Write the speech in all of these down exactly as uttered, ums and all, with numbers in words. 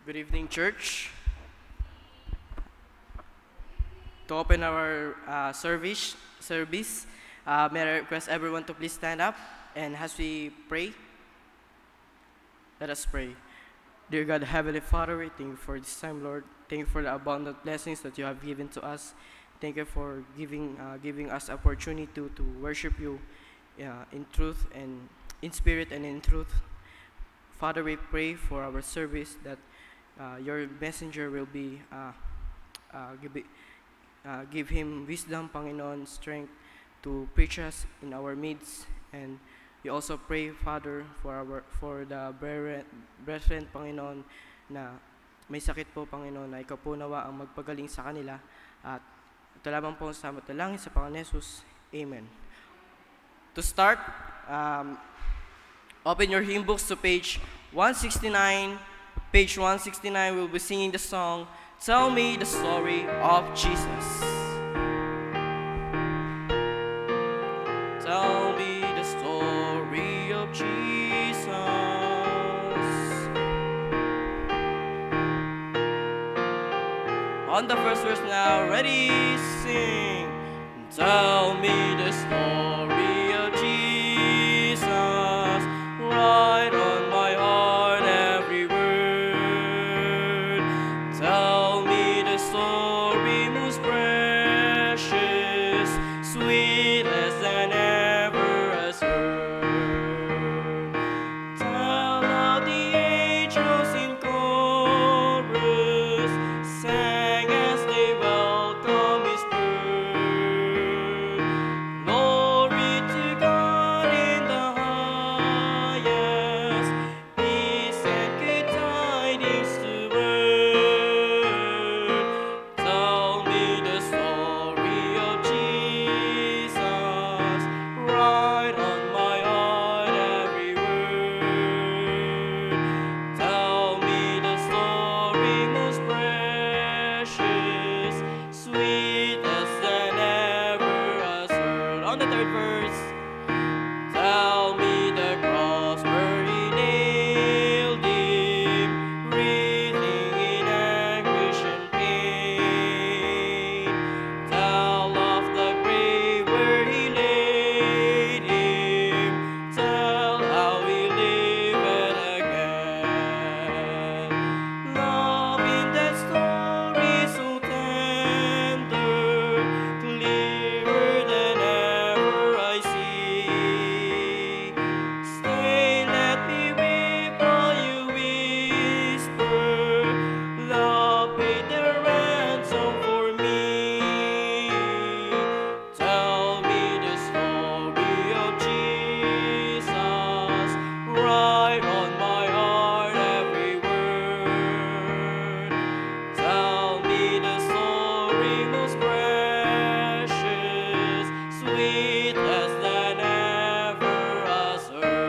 Good evening, church. To open our uh, service, service uh, may I request everyone to please stand up, and as we pray, let us pray. Dear God, Heavenly Father, we thank you for this time, Lord. Thank you for the abundant blessings that you have given to us. Thank you for giving uh, giving us opportunity to, to worship you uh, in truth and in spirit and in truth. Father, we pray for our service that uh, your messenger will be uh, uh, give, it- uh, give him wisdom, Panginoon, strength to preach us in our midst. And we also pray, Father, for our for the brethren, brethren, Panginoon, na may sakit po, Panginoon, na ikaw po nawa ang magpagaling sa kanila. At ito lamang po sa matalangin sa Panginoon Jesus. Amen. To start, um, open your hymn books to page one sixty-nine. Page one sixty-nine, we'll be singing the song, Tell Me the Story of Jesus. Tell me the story of Jesus. On the first verse now, ready, sing. Tell me the story of Jesus. Write on my heart every word. Tell me the story most precious, sweetest than ever has heard. Tell how the angels in chorus sang as they welcome His birth. Glory to God in the highest, peace and good tidings to earth. Tell me the story of Jesus. Write on my heart every word. Tell me the story most precious, sweetest than ever has heard. On the third verse. Tell me the cross where He nailed Him, writhing in anguish and pain. Tell of the grave where He laid Him. Tell how He lived again. Love in that story so tender, clearer than ever I see. Stay, let me weep while you whisper, love paid the ransom for me. Tell me the story of Jesus. Write on my heart every word. Tell me the story most precious, sweetest than ever has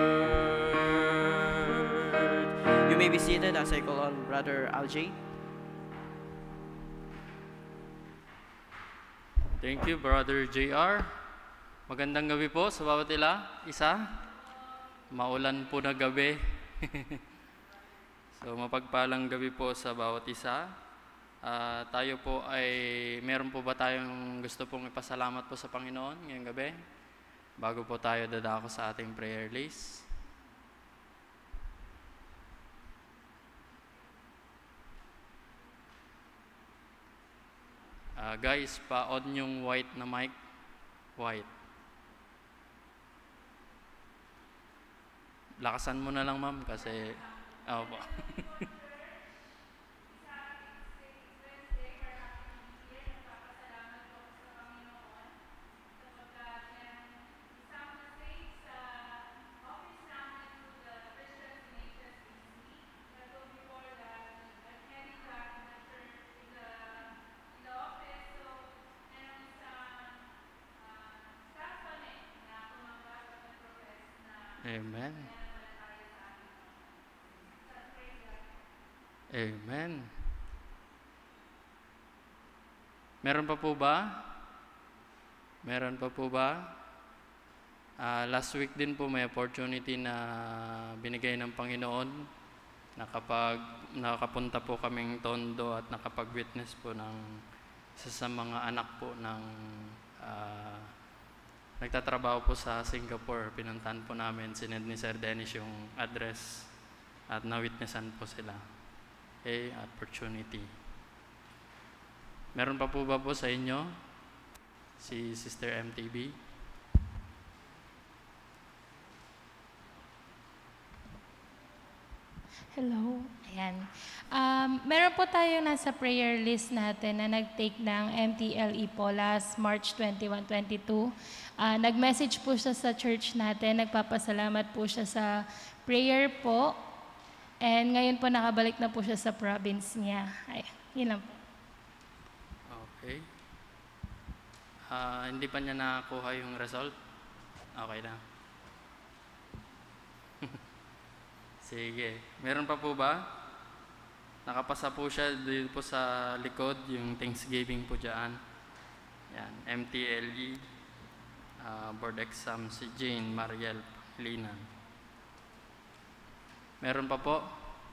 heard. You may be seated as I call on Brother Aljay. Thank you, Brother J R. Magandang gabi po sa bawat ila, isa. Maulan po na gabi. So, mapagpalang gabi po sa bawat isa. Ah, tayo po ay, meron po ba tayong gusto pong ipasalamat po sa Panginoon ngayong gabi? Bago po tayo dadako sa ating prayer list. Ah, guys, pa-on yung white na mic. White. Lakasan mo na lang, ma'am, kasi... Ah, po. Amen. Amen. Meron pa po ba? Meron pa po ba? Ah, last week din po may opportunity na binigay ng Panginoon nakapag, nakapunta po kaming Tondo at nakapag-witness po ng isa sa mga anak po ng uh, nagtatrabaho po sa Singapore. Pinuntahan po namin, sinend ni Sir Dennis yung address at na-witnessan po sila. Okay, opportunity. Meron pa po ba po sa inyo? Si Sister M T B? Hello. Ayan. Um, meron po tayo nasa prayer list natin na nag-take ng M T L E po last March twenty-one, twenty-two. Uh, nag-message po siya sa church natin. Nagpapasalamat po siya sa prayer po. And ngayon po nakabalik na po siya sa province niya. Ay, yun lang po. Okay. Uh, hindi pa niya nakuha yung result? Okay na. Sige. Meron pa po ba? Nakapasa po siya dito po sa likod, yung Thanksgiving po dyan. Yan, M T L E, uh, board exam, si Jane Mariel Linan. Meron pa po?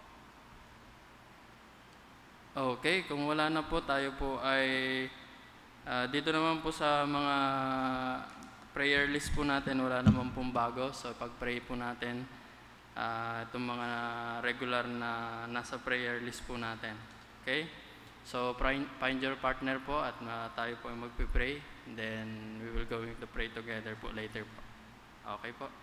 Okay, kung wala na po, tayo po ay uh, dito naman po sa mga prayer list po natin, wala naman pong bago. So pag-pray po natin, uh, itong mga regular na nasa prayer list po natin. Okay? So find your partner po at uh, tayo po ay magpipray. Then we will going to pray together po later po. Okay po?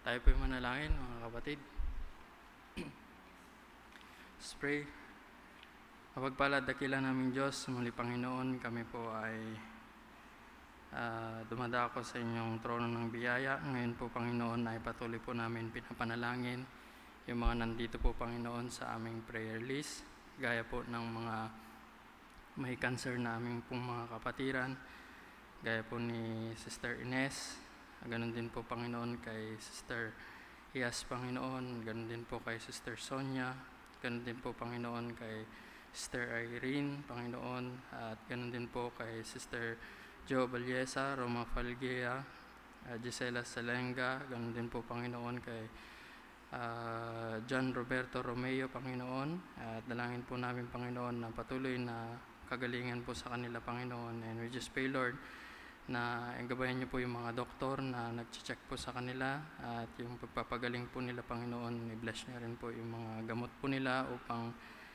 Tayo po'y manalangin, mga kapatid. Let's pray. Mapagpalad dakila naming Diyos, muli Panginoon, kami po ay uh, dumadako sa inyong trono ng biyaya. Ngayon po, Panginoon, ay patuloy po namin pinapanalangin yung mga nandito po, Panginoon, sa aming prayer list. Gaya po ng mga may cancer na aming pong mga kapatiran. Gaya po ni Sister Ines. Ganon din po, Panginoon, kay Sister Ias, Panginoon. Ganon din po kay Sister Sonia. Ganon din po, Panginoon, kay Sister Irene, Panginoon. At ganon din po kay Sister Jo Balyesa, Roma Falgea, uh, Gisela Salenga. Ganon din po, Panginoon, kay uh, John Roberto Romeo, Panginoon. At dalangin po namin, Panginoon, na patuloy na kagalingan po sa kanila, Panginoon. And we just pray, Lord, na gabayan niyo po yung mga doktor na nag-check po sa kanila at yung pagpapagaling po nila, Panginoon, i-bless niyo rin po yung mga gamot po nila upang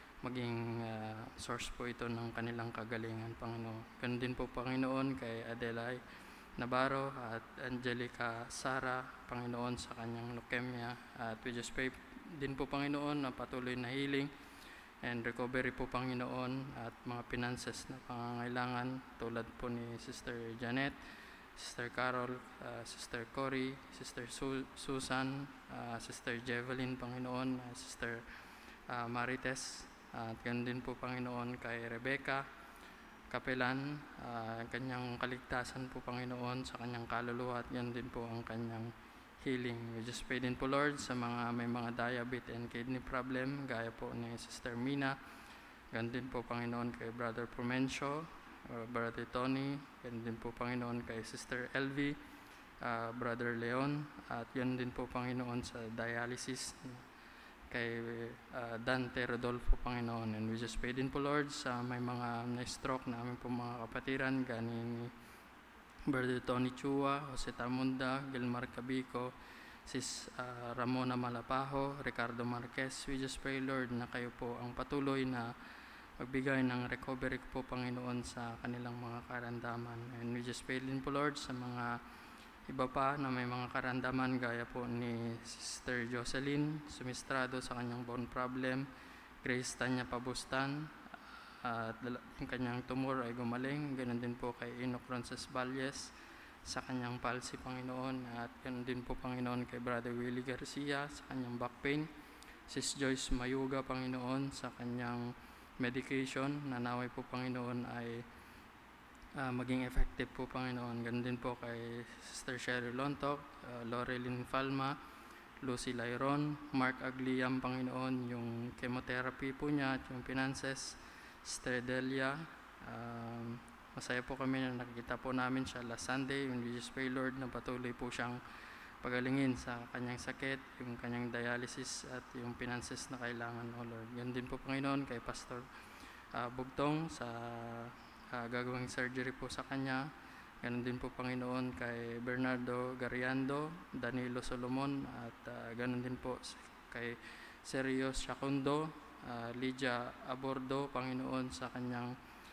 maging uh, source po ito ng kanilang kagalingan, Panginoon. Ganun din po, Panginoon, kay Adelay Navarro at Angelica Sara, Panginoon, sa kanyang leukemia. At we just pray din po, Panginoon, na patuloy na healing and recovery po, Panginoon, at mga finances na pangangailangan tulad po ni Sister Janet, Sister Carol, uh, Sister Cory, Sister Su- Susan, uh, Sister Jevelyn, Panginoon, uh, Sister uh, Marites, uh, at ganun din po, Panginoon, kay Rebecca Kapelan, uh, kanyang kaligtasan po, Panginoon, sa kanyang kaluluwa, at ganun din po ang kanyang healing. We just pray din po, Lord, sa mga may mga diabetes and kidney problem, gaya po ni Sister Mina. Ganun din po, Panginoon, kay Brother Promencio, uh, Brother Tony. Ganun din po, Panginoon, kay Sister Elvie, uh, Brother Leon. At ganun din po, Panginoon, sa dialysis kay uh, Dante Rodolfo, Panginoon. And we just pray din po, Lord, sa may mga na-stroke na aming po mga kapatiran, gani ni Brother Tony Chua, Jose Tamunda, Gilmar Cabico, Sis uh, Ramona Malapaho, Ricardo Marquez. We just pray, Lord, na kayo po ang patuloy na magbigay ng recovery po, Panginoon, sa kanilang mga karandaman. And we just pray din po, Lord, sa mga iba pa na may mga karandaman, gaya po ni Sister Jocelyn Sumistrado sa kanyang bone problem, Grace Tanya Pabustan, at uh, yung kanyang tumor ay gumaling. Ganun din po kay Enoch Ronces Valles sa kanyang palsy, Panginoon. At ganun din po, Panginoon, kay Brother Willie Garcia sa kanyang back pain. Sis Joyce Mayuga, Panginoon, sa kanyang medication na naway po, Panginoon, ay uh, maging effective po, Panginoon. Ganun din po kay Sister Sherry Lontok, uh, Laurelyn Falma, Lucy Lyron, Mark Agliam, Panginoon, yung chemotherapy po niya at yung finances. Sister Delia, um, masaya po kami na nakikita po namin siya last Sunday. We just pray, Lord, na patuloy po siyang pagalingin sa kanyang sakit, yung kanyang dialysis at yung finances na kailangan, O Lord. Yan din po, Panginoon, kay Pastor uh, Bugtong sa uh, gagawing surgery po sa kanya. Ganon din po, Panginoon, kay Bernardo Gariando, Danilo Solomon, at uh, ganon din po kay Sergio Shakundo, Uh, Lydia Abordo, Panginoon, sa kanyang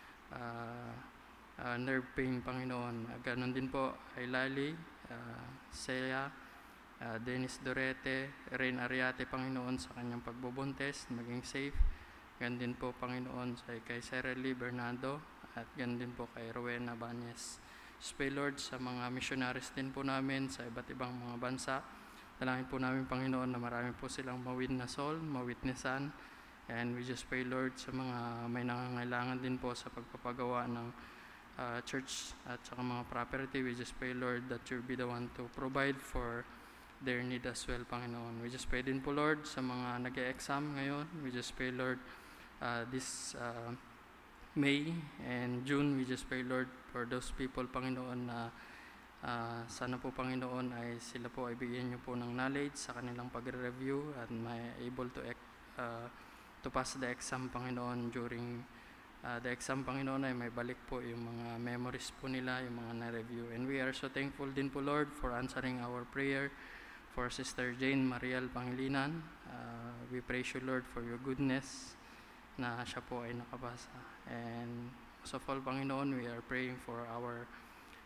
uh, uh, nerve pain, Panginoon. Uh, ganon din po ay Lali, uh, Sea, uh, Dennis Dorete, Rain Ariate, Panginoon, sa kanyang pagbubuntes, maging safe. Ganon din po, Panginoon, sa kay Sarah Lee Bernardo, at ganon din po kay Rowena Banyes. Pray, Lord, sa mga missionaries din po namin sa iba't ibang mga bansa. Dalangin po namin, Panginoon, na marami po silang mawin na soul, mawitnessan. And we just pray, Lord, sa mga may nangangailangan din po sa pagpapagawa ng uh, church at sa mga property. We just pray, Lord, that you'll be the one to provide for their need as well, Panginoon. We just pray din po, Lord, sa mga nag-e-exam ngayon. We just pray, Lord, uh, this uh, May and June. We just pray, Lord, for those people, Panginoon, na uh, sana po, Panginoon, ay sila po ay bigyan niyo po ng knowledge sa kanilang pagre-review at may able to uh, to pass the exam, Panginoon. During uh, the exam, Panginoon, ay may balik po yung mga memories po nila, yung mga na-review. And we are so thankful din po, Lord, for answering our prayer for Sister Jane Mariel Pangilinan. Uh, we praise you, Lord, for your goodness na siya po ay nakapasa. And most of all, Panginoon, we are praying for our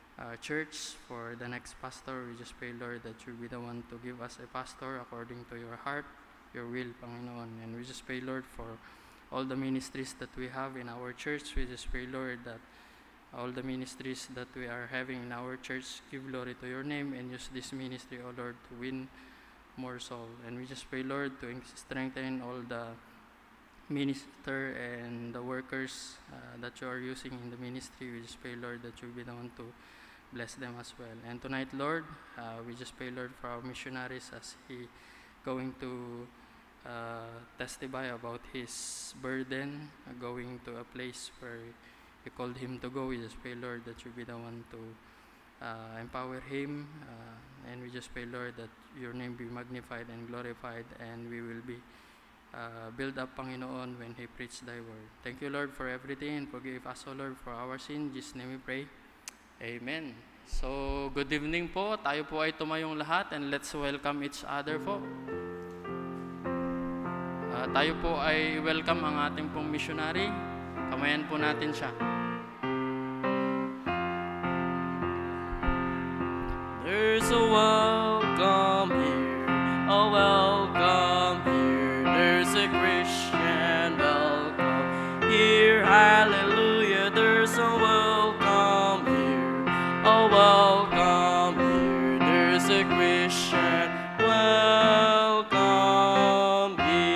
uh, church, for the next pastor. We just pray, Lord, that you be the one to give us a pastor according to your heart, your will, Panginoon. And we just pray, Lord, for all the ministries that we have in our church. We just pray, Lord, that all the ministries that we are having in our church, give glory to your name and use this ministry, O Lord, to win more soul. And we just pray, Lord, to strengthen all the minister and the workers uh, that you are using in the ministry. We just pray, Lord, that you be the one to bless them as well. And tonight, Lord, uh, we just pray, Lord, for our missionaries as he going to uh, testify about his burden, uh, going to a place where you called him to go. We just pray, Lord, that you be the one to uh, empower him. Uh, and we just pray, Lord, that your name be magnified and glorified, and we will be uh, built up, Panginoon, when he preached thy word. Thank you, Lord, for everything, and forgive us, O Lord, for our sin. In Jesus' name we pray. Amen. So, good evening po. Tayo po ay tumayong lahat, and let's welcome each other po. Uh, tayo po ay welcome ang ating pong missionary. Kamayan po natin siya. There's a welcome here, a welcome here. There's a Christian welcome here. Hallelujah. There's a welcome here, a welcome here. There's a Christian welcome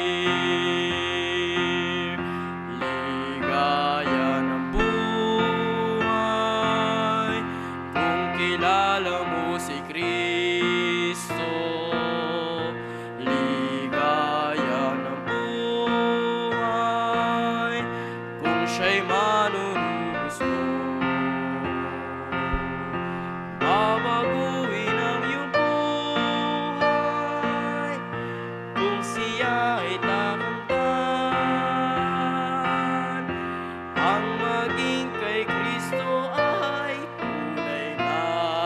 here. Ligaya ng buhay kung kilala mo si Kristo. Ligaya ng buhay kung siya'y manunubos mo. Babaguhin ang iyong buhay kung siya ay takamtan. Ang maging kay Kristo ay tunay na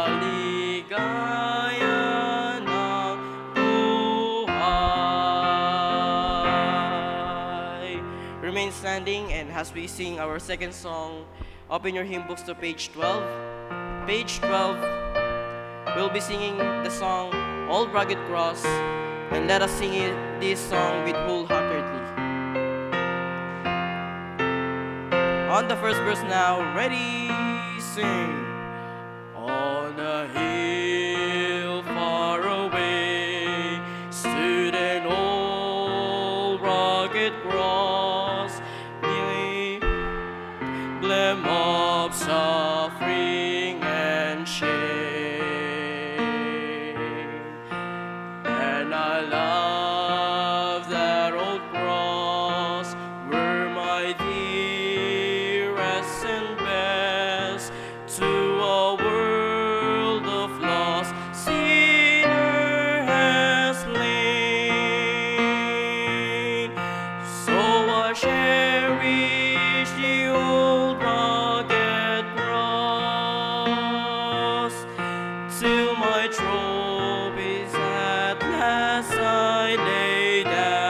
ligaya ng buhay. Remain standing, and as we sing our second song, open your hymn books to page twelve. Page twelve, we'll be singing the song Old Rugged Cross, and let us sing it, this song with wholeheartedly. On the first verse now, ready, sing. On a hill far away stood an old rugged cross, the emblem of suffering and shame. And I love that old cross, where my dearest and best to a world of lost sinner has lain. So I cherish the old rugged cross till my trophies at last I lay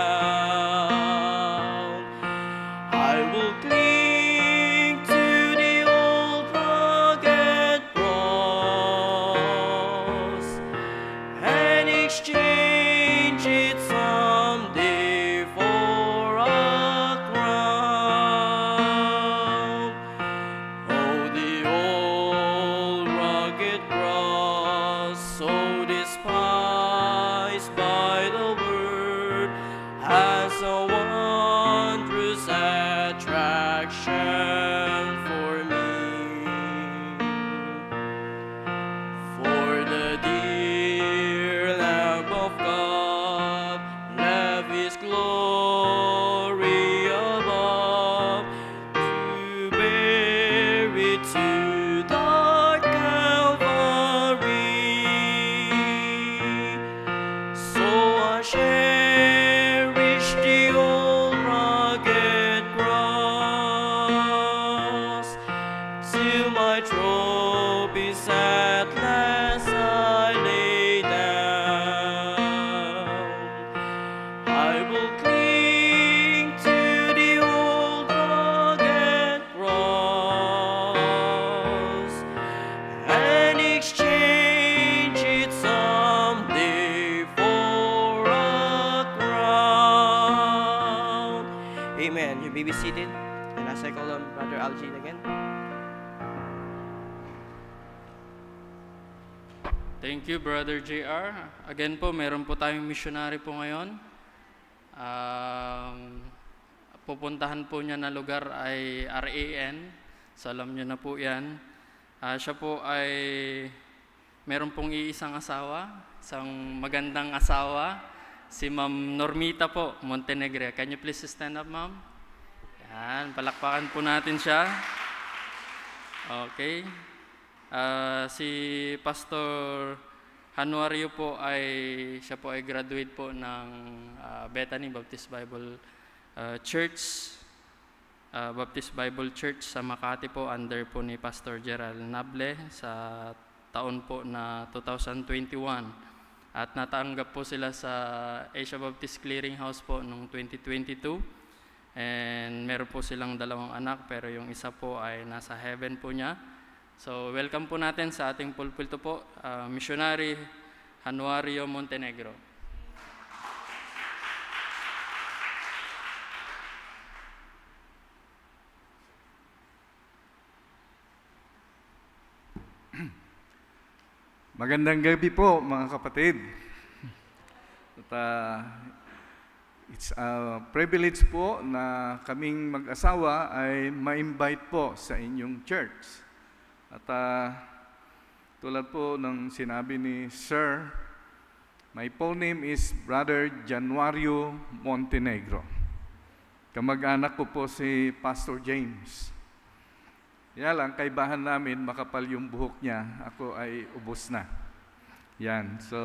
down. I will cling to the old rugged cross and exchange it someday for a crown. Oh, the old rugged cross, so despised by the world, has a wondrous attraction for me. For the dear Lamb of God left his glory above to bear it to dark Calvary. So I cherish the old rugged cross till my trophies at last I lay down. I will cling to the old rugged cross Algene again. Thank you, Brother J R. Again po, meron po tayong missionary po ngayon. Um, pupuntahan po niya na lugar ay R A N. So alam niyo na po yan. Uh, siya po ay meron pong iisang asawa, isang magandang asawa, si Ma'am Normita po, Montenegro. Can you please stand up, Ma'am? Yan, palakpakan po natin siya. Okay. Uh, si Pastor Januario po ay, siya po ay graduate po ng uh, Bethany Baptist Bible uh, Church, uh, Baptist Bible Church sa Makati po, under po ni Pastor Gerald Nable sa taon po na two thousand twenty-one. At natanggap po sila sa Asia Baptist Clearinghouse po noong twenty twenty-two. And meron po silang dalawang anak, pero yung isa po ay nasa heaven po niya. So, welcome po natin sa ating pulpito po, uh, Missionary Januario Montenegro. Magandang gabi po, mga kapatid. At, uh, it's a privilege po na kaming mag-asawa ay ma-invite po sa inyong church. At uh, tulad po ng sinabi ni Sir, my full name is Brother Januario Montenegro. Kamag-anak ko po si Pastor James. Kaya lang, kaibahan namin, makapal yung buhok niya, ako ay ubos na. Yan, so,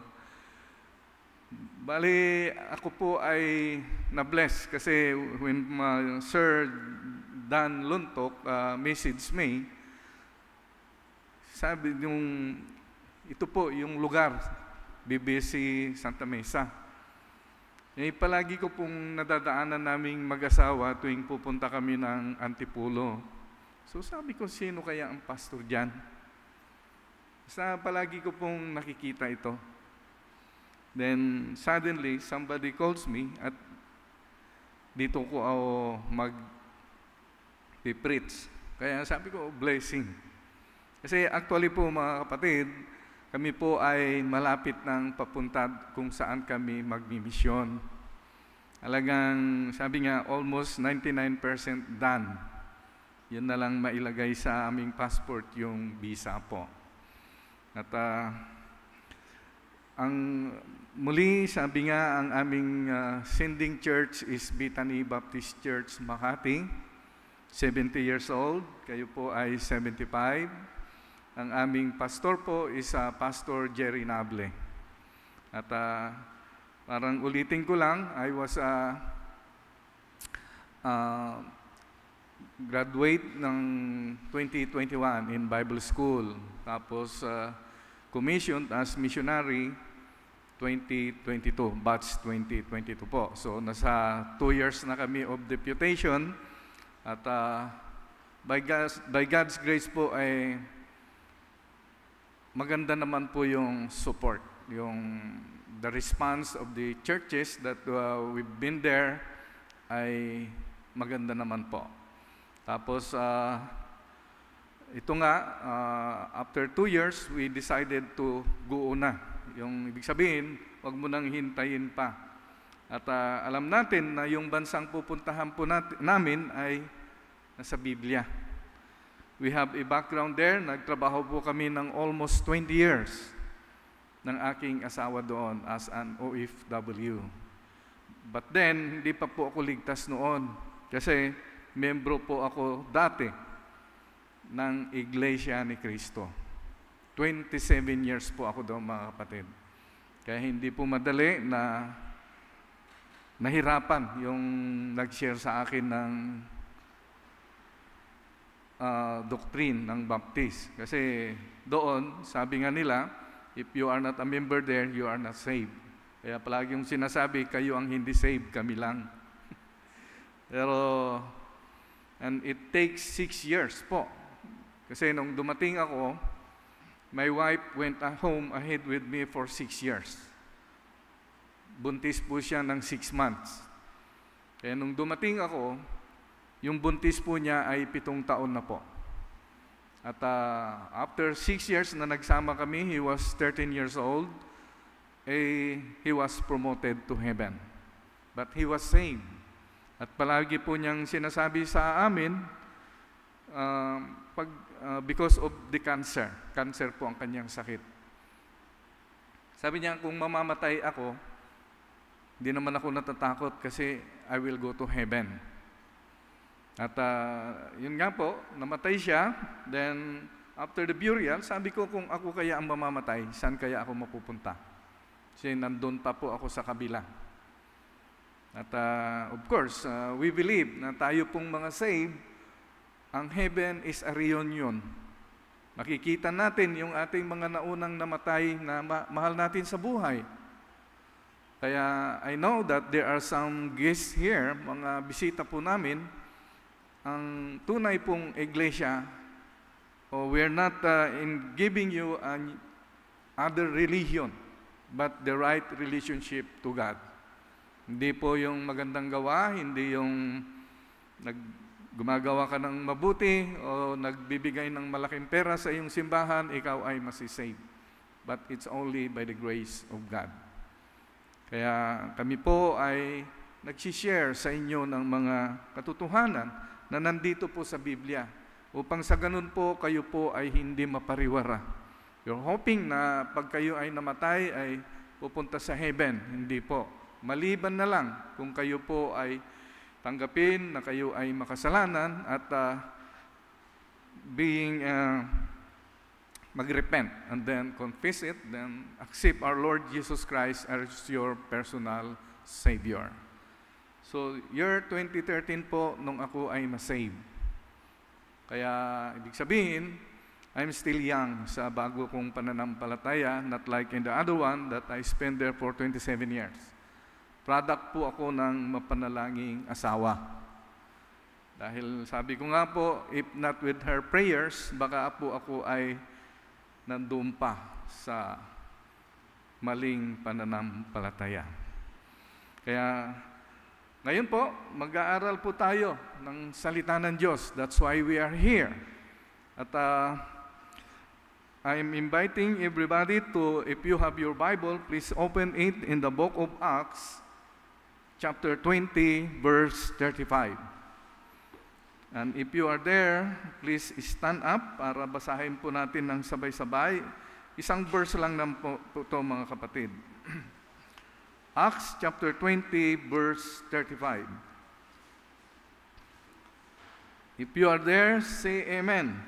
bali, ako po ay na-bless kasi when uh, Sir Dan Luntok uh, messaged me, sabi yung, ito po yung lugar, B B C Santa Mesa. Eh, palagi ko pong nadadaanan naming mag-asawa tuwing pupunta kami ng Antipulo. So sabi ko, sino kaya ang pastor dyan? Sa palagi ko pong nakikita ito. Then suddenly, somebody calls me at dito ko ako mag-preach. Kaya sabi ko, blessing. Kasi actually po mga kapatid, kami po ay malapit ng papunta kung saan kami magmimisyon. Alagang sabi nga almost ninety-nine percent done. Yun na lang mailagay sa aming passport yung visa po. At uh, ang muli sabi nga ang aming uh, sending church is Bethany Baptist Church Makati. seventy years old, kayo po ay seventy-five. Ang aming pastor po is uh, Pastor Jerry Nable. At uh, parang ulitin ko lang, I was a uh, uh, graduate ng twenty twenty-one in Bible School. Tapos uh, commissioned as missionary twenty twenty-two, batch twenty twenty-two po. So nasa two years na kami of deputation. At uh, by, God's, by God's grace po ay maganda naman po yung support, yung the response of the churches that uh, we've been there ay maganda naman po. Tapos, uh, ito nga, uh, after two years, we decided to go na. Yung ibig sabihin, wag mo nang hintayin pa. At uh, alam natin na yung bansang pupuntahan po natin, namin ay nasa Biblia. We have a background there. Nagtrabaho po kami ng almost twenty years ng aking asawa doon as an O F W. But then, hindi pa po ako ligtas noon kasi membro po ako dati ng Iglesia ni Cristo. twenty-seven years po ako doon, mga kapatid. Kaya hindi po madali na nahirapan yung nag-share sa akin ng uh, doctrine ng Baptist. Kasi doon, sabi nga nila, if you are not a member there, you are not saved. Kaya palagi yung sinasabi, kayo ang hindi saved, kami lang. Pero, and it takes six years po. Kasi nung dumating ako, my wife went home ahead with me for six years. Buntis po siya ng six months. Kaya nung dumating ako, Yung buntis po niya ay pitong taon na po. At uh, after six years na nagsama kami, he was thirteen years old, eh, he was promoted to heaven. But he was saved. At palagi po niyang sinasabi sa amin, uh, pag, uh, because of the cancer. Cancer po ang kanyang sakit. Sabi niya, kung mamamatay ako, hindi naman ako natatakot kasi I will go to heaven. At uh, yun nga po, namatay siya. Then, after the burial, sabi ko kung ako kaya ang mamamatay, saan kaya ako mapupunta? Kasi nandun pa po ako sa kabila. At uh, of course, uh, we believe na tayo pong mga saved, ang heaven is a reunion. Makikita natin yung ating mga naunang namatay na ma- mahal natin sa buhay. Kaya I know that there are some guests here, mga bisita po namin. Ang tunay pong iglesia, oh, we're not uh, in giving you an other religion, but the right relationship to God. Hindi po yung magandang gawa, hindi yung nag, gumagawa ka ng mabuti o nagbibigay ng malaking pera sa iyong simbahan, ikaw ay masisave. But it's only by the grace of God. Kaya kami po ay nagsishare sa inyo ng mga katotohanan na nandito po sa Biblia upang sa ganun po kayo po ay hindi mapariwara. You're hoping na pag kayo ay namatay ay pupunta sa heaven. Hindi po. Maliban na lang kung kayo po ay tanggapin na kayo ay makasalanan at uh, being uh, mag-repent and then confess it, then accept our Lord Jesus Christ as your personal Savior. So, year twenty thirteen po, nung ako ay masave. Kaya, ibig sabihin, I'm still young sa bago kong pananampalataya, not like in the other one that I spent there for twenty-seven years. Product po ako ng mapanalangin asawa. Dahil sabi ko nga po, if not with her prayers, baka po ako ay nandun pa sa maling pananampalataya. Kaya, ngayon po, mag-aaral po tayo ng salita ng Diyos. That's why we are here. At uh, I'm inviting everybody to, if you have your Bible, please open it in the book of Acts, chapter twenty, verse thirty-five. And if you are there, please stand up para basahin po natin ng sabay-sabay. Isang verse lang lang po, po ito, mga kapatid. Acts chapter twenty, verse thirty-five. If you are there, say amen.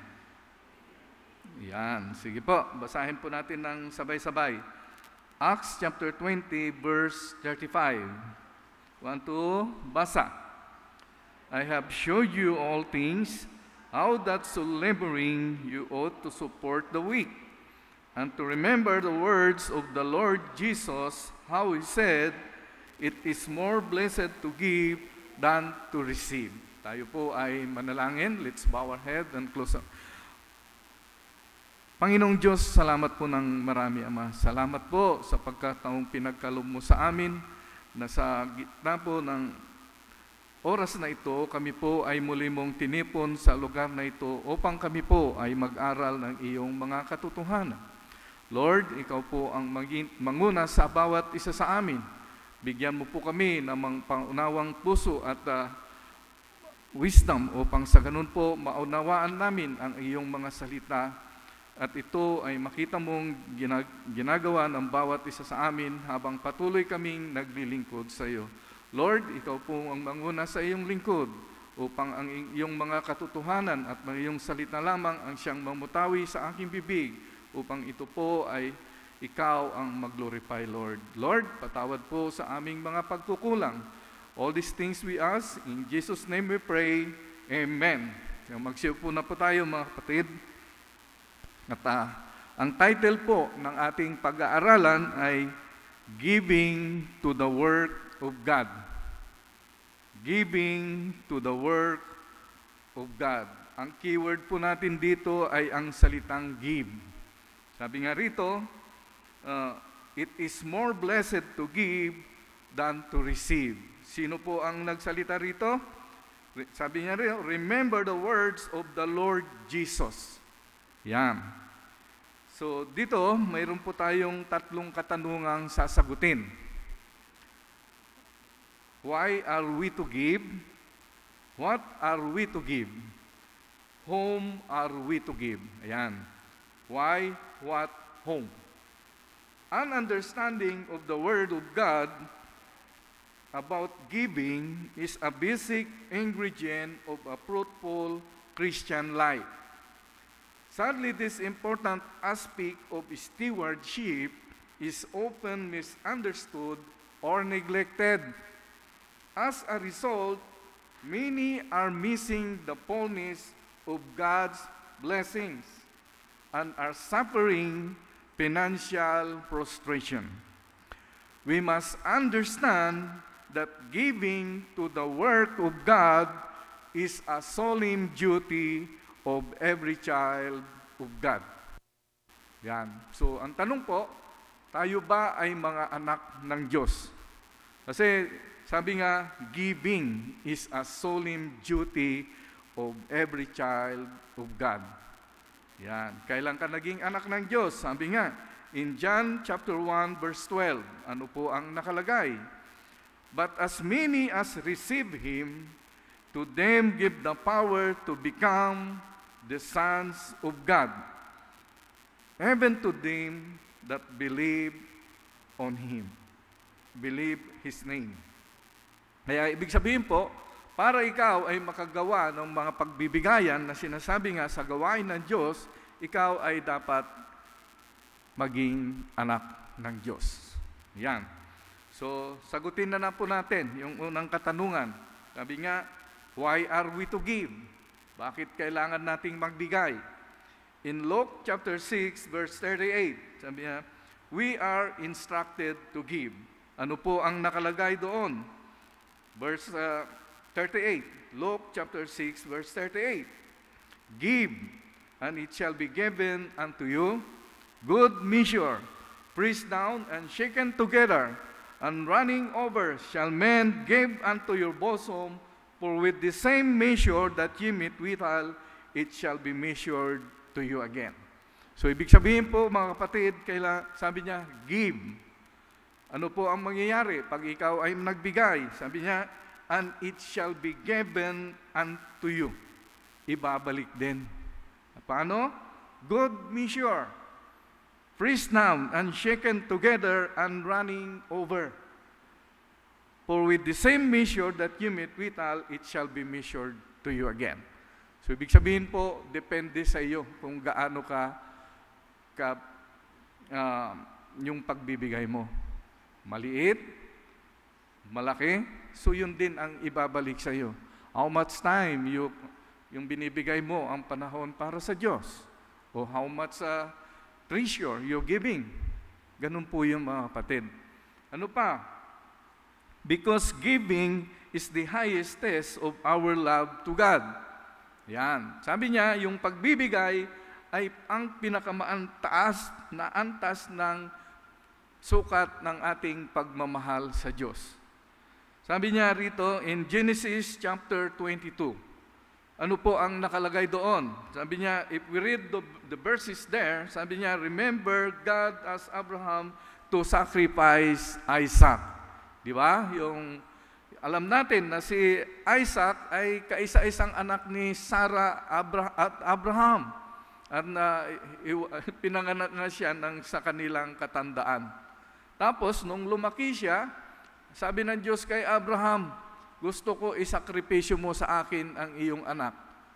Yan, sige po, basahin po natin ng sabay-sabay. Acts chapter twenty, verse thirty-five. One, two, basa. I have showed you all things, how that so laboring you ought to support the weak, and to remember the words of the Lord Jesus, how he said, it is more blessed to give than to receive. Tayo po ay manalangin. Let's bow our head and close up. Panginoong Diyos, salamat po ng marami, Ama. Salamat po sa pagkataong pinagkaloob mo sa amin na sa gitna po ng oras na ito, kami po ay muli mong tinipon sa lugar na ito upang kami po ay mag-aral ng iyong mga katotohanan. Lord, ikaw po ang manguna sa bawat isa sa amin. Bigyan mo po kami ng mga pangunawang puso at uh, wisdom upang sa ganun po maunawaan namin ang iyong mga salita at ito ay makita mong ginag- ginagawa ng bawat isa sa amin habang patuloy kaming naglilingkod sa iyo. Lord, ikaw po ang manguna sa iyong lingkod upang ang iyong mga katotohanan at ang iyong salita lamang ang siyang mamutawi sa aking bibig upang ito po ay ikaw ang mag-glorify, Lord. Lord, patawad po sa aming mga pagkukulang. All these things we ask, in Jesus' name we pray, Amen. So, magsiyo po na po tayo, mga kapatid. At uh, ang title po ng ating pag-aaralan ay Giving to the Work of God. Giving to the work of God. Ang keyword po natin dito ay ang salitang give. Sabi nga rito, uh, it is more blessed to give than to receive. Sino po ang nagsalita rito? Re- Sabi niya rin, remember the words of the Lord Jesus. Yan. So dito, mayroon po tayong tatlong katanungang sasagutin. Why are we to give? What are we to give? Whom are we to give? Ayan. Why, what, whom? An understanding of the Word of God about giving is a basic ingredient of a fruitful Christian life. Sadly, this important aspect of stewardship is often misunderstood or neglected. As a result, many are missing the fullness of God's blessings and are suffering financial frustration. We must understand that giving to the work of God is a solemn duty of every child of God. Yan. So, ang tanong po, tayo ba ay mga anak ng Diyos? Kasi, sabi nga, giving is a solemn duty of every child of God. Yan. Kailan ka naging anak ng Diyos? Sabi nga, in John chapter one, verse twelve, ano po ang nakalagay? But as many as receive Him, to them give the power to become the sons of God, even to them that believe on Him. Believe His name. Kaya ibig sabihin po, para ikaw ay makagawa ng mga pagbibigayan na sinasabi nga sa gawain ng Diyos, ikaw ay dapat maging anak ng Diyos. Yan. So, sagutin na na po natin yung unang katanungan. Sabi nga, why are we to give? Bakit kailangan nating magbigay? In Luke chapter six, verse thirty-eight, sabi niya, we are instructed to give. Ano po ang nakalagay doon? Verse uh, thirty-eight, Luke chapter six, verse thirty-eight. Give, and it shall be given unto you, good measure, pressed down and shaken together, and running over shall men give unto your bosom, for with the same measure that ye meet withal, it shall be measured to you again. So, ibig sabihin po, mga kapatid, kaila, sabi niya, give. Ano po ang mangyayari pag ikaw ay nagbigay? Sabi niya, and it shall be given unto you. Ibabalik din. Paano? Good measure, pressed down and shaken together and running over. For with the same measure that you meet withal, it shall be measured to you again. So, ibig sabihin po, depende sa iyo kung gaano ka, ka uh, yung pagbibigay mo. Maliit, malaki, so yun din ang ibabalik sa iyo. How much time you, yung binibigay mo ang panahon para sa Diyos? O how much uh, treasure you're giving? Ganun po yung mga kapatid. Ano pa? Because giving is the highest test of our love to God. Yan. Sabi niya, yung pagbibigay ay ang pinakamaantaas na antas ng sukat ng ating pagmamahal sa Diyos. Sabi niya rito in Genesis chapter twenty-two, ano po ang nakalagay doon? Sabi niya, if we read the, the verses there, sabi niya, remember God asked Abraham to sacrifice Isaac. Di ba? Yung, alam natin na si Isaac ay kaisa-isang anak ni Sarah Abra- at Abraham. At na, uh, pinanganak na siya ng, sa kanilang katandaan. Tapos, nung lumaki siya, sabi ng Diyos kay Abraham, gusto ko isakripisyo mo sa akin ang iyong anak.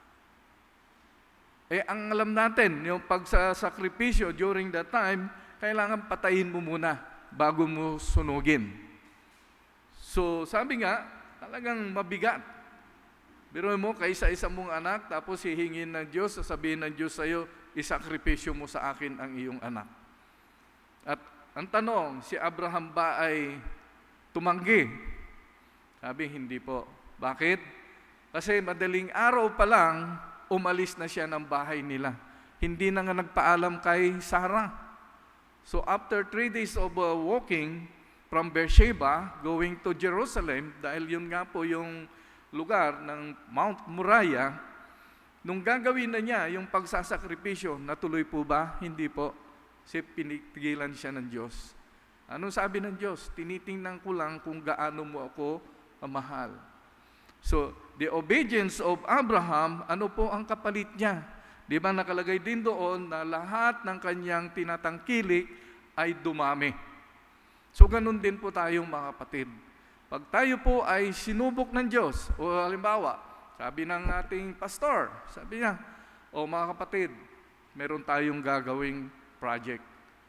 Eh, ang alam natin, yung pagsasakripisyo during that time, kailangan patayin mo muna bago mo sunugin. So, sabi nga, talagang mabigat. Biro mo, kaisa-isa mong anak, tapos hihingin ng Diyos, sasabihin ng Diyos sa iyo, isakripisyo mo sa akin ang iyong anak. At ang tanong, si Abraham ba ay tumanggi? Sabi, hindi po. Bakit? Kasi madaling araw pa lang, umalis na siya ng bahay nila. Hindi na nga nagpaalam kay Sarah. So after three days of uh, walking from Beersheba, going to Jerusalem, dahil yun nga po yung lugar ng Mount Moriah, nung gagawin na niya yung pagsasakripisyo, natuloy po ba? Hindi po. Kasi pinigilan siya ng Diyos. Anong sabi ng Diyos? Tinitingnan ko lang kung gaano mo ako mamahal. So, the obedience of Abraham, ano po ang kapalit niya? Di ba nakalagay din doon na lahat ng kanyang tinatangkilik ay dumami. So, ganun din po tayong mga kapatid. Pag tayo po ay sinubok ng Diyos, o halimbawa, sabi ng ating pastor, sabi niya, o mga kapatid, meron tayong gagawing project.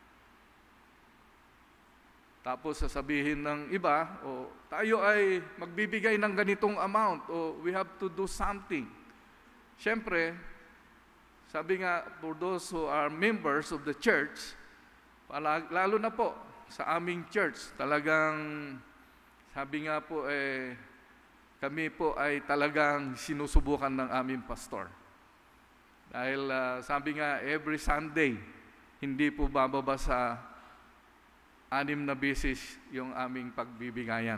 Tapos sasabihin ng iba, o tayo ay magbibigay ng ganitong amount, o we have to do something. Siyempre, sabi nga, for those who are members of the church, lalo na po sa aming church, talagang, sabi nga po, eh, kami po ay talagang sinusubukan ng aming pastor. Dahil uh, sabi nga, every Sunday, hindi po bababa sa anim na beses yung aming pagbibigayan.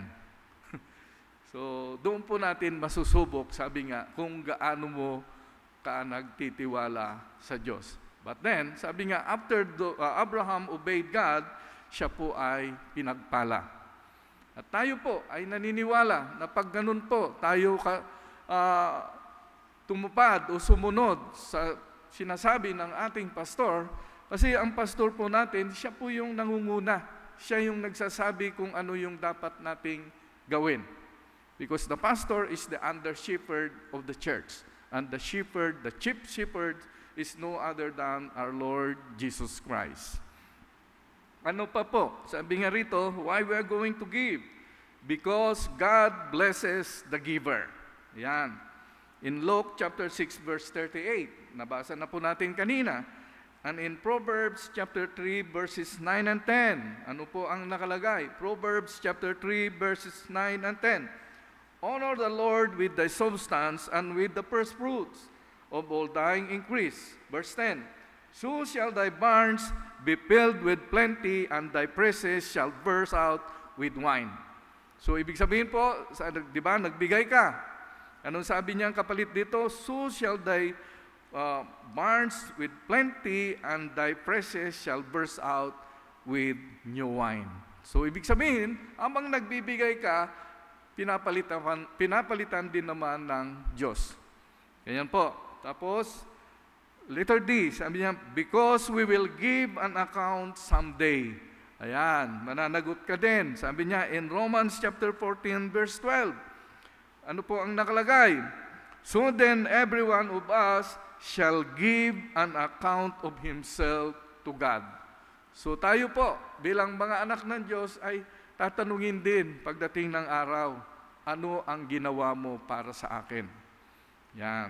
So, doon po natin masusubok, sabi nga, kung gaano mo ka nagtitiwala sa Diyos. But then, sabi nga, after the, uh, Abraham obeyed God, siya po ay pinagpala. At tayo po ay naniniwala na pag ganun po, tayo ka, uh, tumupad o sumunod sa sinasabi ng ating pastor, kasi ang pastor po natin, siya po yung nangunguna. Siya yung nagsasabi kung ano yung dapat nating gawin. Because the pastor is the under-shepherd of the church. And the shepherd, the chief shepherd, is no other than our Lord Jesus Christ. Ano pa po? Sabi nga rito, why we are going to give? Because God blesses the giver. Yan. In Luke chapter six verse thirty-eight, nabasa na po natin kanina. And in Proverbs chapter three verses nine and ten, ano po ang nakalagay? Proverbs chapter three verses nine and ten. Honor the Lord with thy substance and with the first fruits of all thine increase. Verse ten. So shall thy barns be filled with plenty, and thy presses shall burst out with wine. So ibig sabihin po, di ba, nagbigay ka. Anong sabi niya ang kapalit dito? So shall thy uh, barns with plenty, and thy presses shall burst out with new wine. So ibig sabihin, amang nagbibigay ka, pinapalitan, pinapalitan din naman ng Diyos. Ganyan po. Tapos, letter D, sabi niya, because we will give an account someday. Ayan, mananagot ka din. Sabi niya in Romans chapter fourteen verse twelve. Ano po ang nakalagay? So then everyone of us shall give an account of himself to God. So tayo po, bilang mga anak ng Diyos, ay tatanungin din pagdating ng araw, ano ang ginawa mo para sa akin? Yan.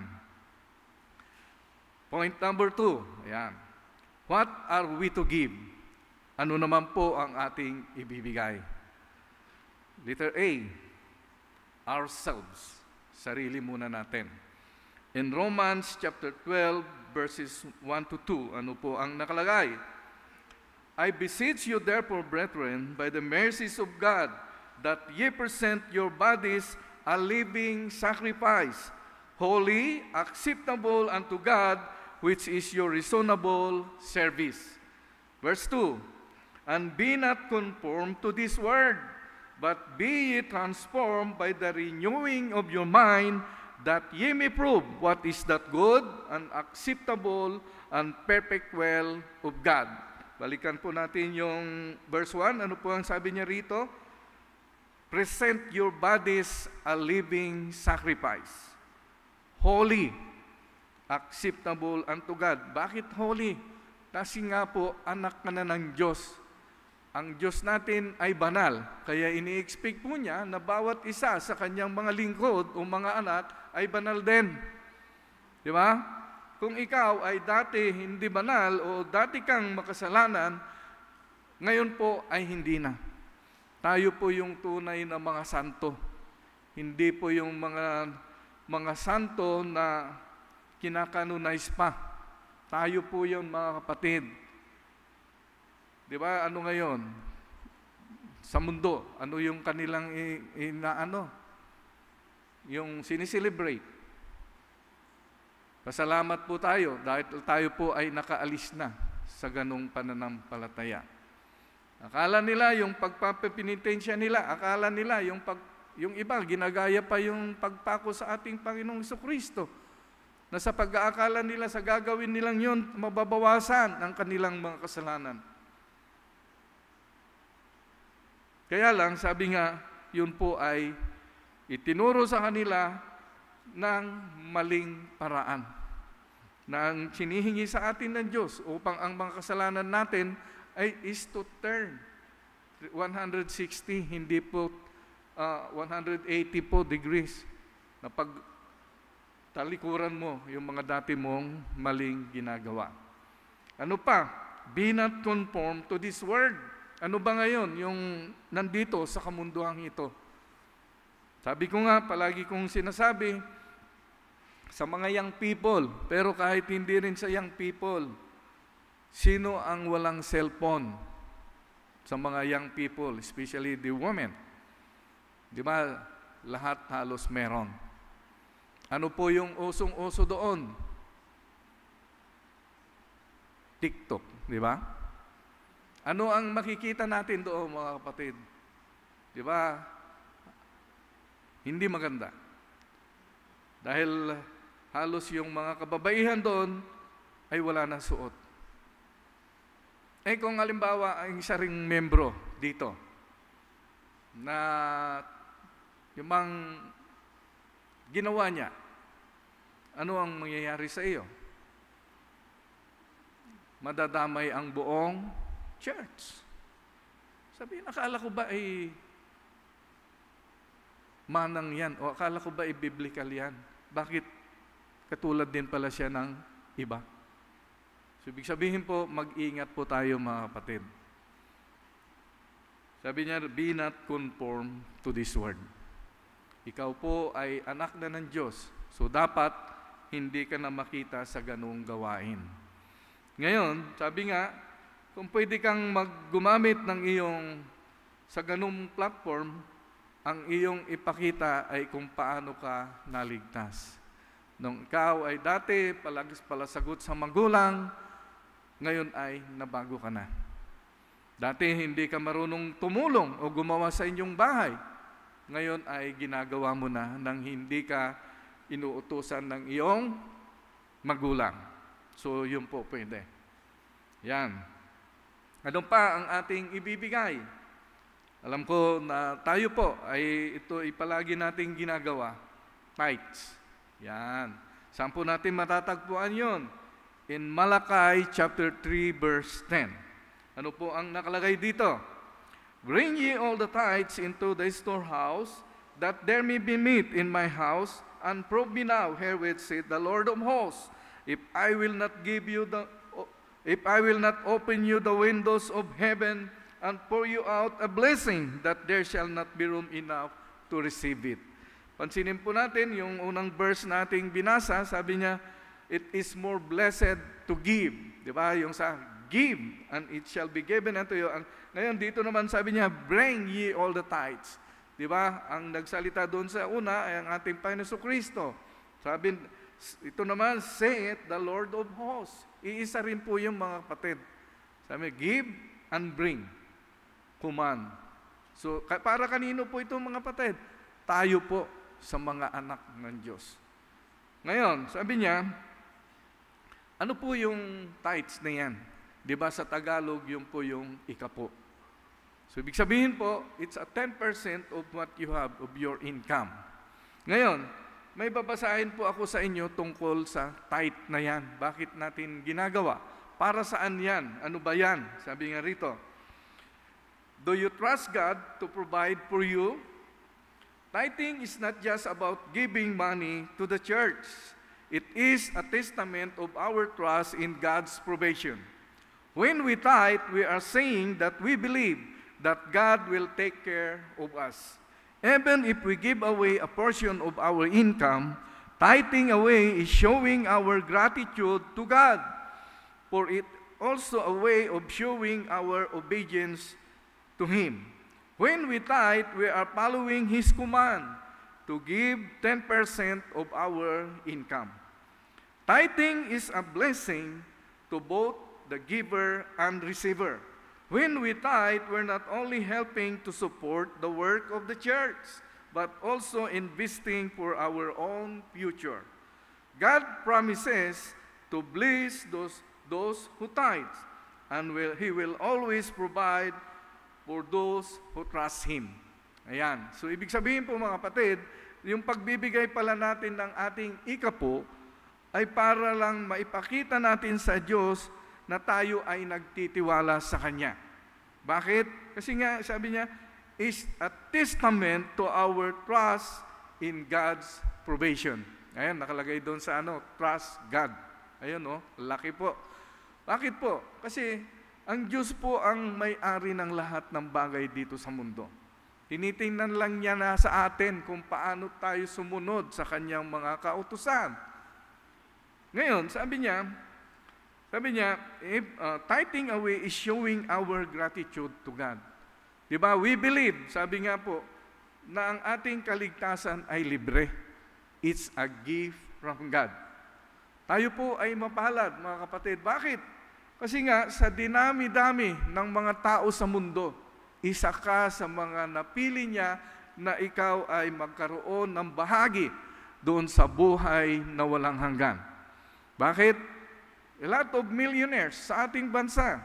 Point number two, ayan. What are we to give? Ano naman po ang ating ibibigay? Letter A, ourselves. Sarili muna natin. In Romans chapter twelve, verses one to two, ano po ang nakalagay? I beseech you therefore, brethren, by the mercies of God, that ye present your bodies a living sacrifice, holy, acceptable unto God, which is your reasonable service. Verse two, and be not conformed to this world, but be ye transformed by the renewing of your mind, that ye may prove what is that good and acceptable and perfect will of God. Balikan po natin yung verse one. Ano po ang sabi niya rito? Present your bodies a living sacrifice, holy, acceptable unto God. Bakit holy? Kasi nga po, anak ka na ng Diyos. Ang Diyos natin ay banal. Kaya ini-expect po niya na bawat isa sa kanyang mga lingkod o mga anak ay banal din. Di ba? Kung ikaw ay dati hindi banal o dati kang makasalanan, ngayon po ay hindi na. Tayo po yung tunay na mga santo. Hindi po yung mga mga santo na kinakanonize pa. Tayo po yun, mga kapatid. Di ba, ano ngayon? Sa mundo, ano yung kanilang inaano? yung siniselebrate. Pasalamat po tayo dahil tayo po ay nakaalis na sa ganong pananampalataya. Akala nila yung pagpapapenitensya nila, akala nila yung, pag, yung iba, ginagaya pa yung pagpako sa ating Panginoong Jesucristo. Na sa pag-aakala nila, sa gagawin nilang yun, mababawasan ang kanilang mga kasalanan. Kaya lang, sabi nga, yun po ay itinuro sa kanila ng maling paraan. Na ang sinihingi sa atin ng Diyos upang ang mga kasalanan natin ay is to turn one hundred sixty, hindi po uh, one hundred eighty po degrees. Na pag talikuran mo yung mga dati mong maling ginagawa. Ano pa? Be not conformed to this world. Ano ba ngayon yung nandito sa kamunduang ito? Sabi ko nga, palagi kong sinasabi sa mga young people, pero kahit hindi rin sa young people, sino ang walang cellphone sa mga young people, especially the women? Di ba? Lahat halos meron. Ano po yung usong-uso doon? TikTok, di ba? Ano ang makikita natin doon, mga kapatid? Di ba? Hindi maganda. Dahil halos yung mga kababaihan doon ay wala na suot. Eh kung halimbawa ang isa ring membro dito na yung mga ginawa niya, ano ang mangyayari sa iyo? Madadamay ang buong church. Sabi, akala ko ba ay manang yan? O akala ko ba ay biblical yan? Bakit katulad din pala siya ng iba? So, ibig sabihin po, mag-ingat po tayo mga kapatid. Sabi niya, be not conformed to this world. Ikaw po ay anak na ng Diyos. So, dapat hindi ka na makita sa ganung gawain. Ngayon, sabi nga, kung pwede kang maggumamit ng iyong sa ganung platform, ang iyong ipakita ay kung paano ka naligtas. Nung ikaw ay dati palagis palasagot sa magulang, ngayon ay nabago ka na. Dati hindi ka marunong tumulong o gumawa sa inyong bahay. Ngayon ay ginagawa mo na nang hindi ka inuutusan ng iyong magulang. So, yun po pwede. Yan. Ano pa ang ating ibibigay? Alam ko na tayo po ay ito ipalagi nating ginagawa. Tithes. Yan. Saan po natin matatagpuan yon? In Malachi chapter three verse ten. Ano po ang nakalagay dito? Bring ye all the tithes into the storehouse, that there may be meat in my house, and prove me now herewith saith the Lord of hosts, if I will not give you the if I will not open you the windows of heaven and pour you out a blessing, that there shall not be room enough to receive it. Pansinin po natin yung unang verse nating binasa, sabi niya, it is more blessed to give. Di ba? Yung sa give, and it shall be given unto you. Ngayon, dito naman sabi niya, bring ye all the tithes. Di ba? Ang nagsalita doon sa una ay ang ating Panginoon Jesucristo. Sabi, ito naman, say it, the Lord of hosts. Iisa rin po yung mga kapatid. Sabi, give and bring. Command. So, para kanino po itong mga kapatid? Tayo po sa mga anak ng Diyos. Ngayon, sabi niya, ano po yung tithes na yan? Di ba sa Tagalog, yun po yung ikapo. So, ibig sabihin po, it's a ten percent of what you have of your income. Ngayon, may babasahin po ako sa inyo tungkol sa tithe na yan. Bakit natin ginagawa? Para saan yan? Ano ba yan? Sabi nga rito, do you trust God to provide for you? Tithing is not just about giving money to the church. It is a testament of our trust in God's provision. When we tithe, we are saying that we believe that God will take care of us. Even if we give away a portion of our income, tithing away is showing our gratitude to God, for it also a way of showing our obedience to Him. When we tithe, we are following His command to give ten percent of our income. Tithing is a blessing to both the giver and receiver. When we tithe, we're not only helping to support the work of the church, but also investing for our own future. God promises to bless those, those who tithe, and will, He will always provide for those who trust Him. Ayan. So, ibig sabihin po mga kapatid, yung pagbibigay pala natin ng ating ikapo ay para lang maipakita natin sa Diyos na tayo ay nagtitiwala sa Kanya. Bakit? Kasi nga, sabi niya, is a testament to our trust in God's provision. Ayan, nakalagay doon sa ano, trust God. Ayun, no? Laki po. Bakit po? Kasi ang Diyos po ang may-ari ng lahat ng bagay dito sa mundo. Tinitingnan lang niya na sa atin kung paano tayo sumunod sa Kanyang mga kautusan. Ngayon, sabi niya, sabi niya, if, uh, tithing away is showing our gratitude to God. Diba? We believe, sabi nga po, na ang ating kaligtasan ay libre. It's a gift from God. Tayo po ay mapalad, mga kapatid. Bakit? Kasi nga, sa dinami-dami ng mga tao sa mundo, isa ka sa mga napili niya na ikaw ay magkaroon ng bahagi doon sa buhay na walang hanggan. Bakit? A lot of millionaires sa ating bansa,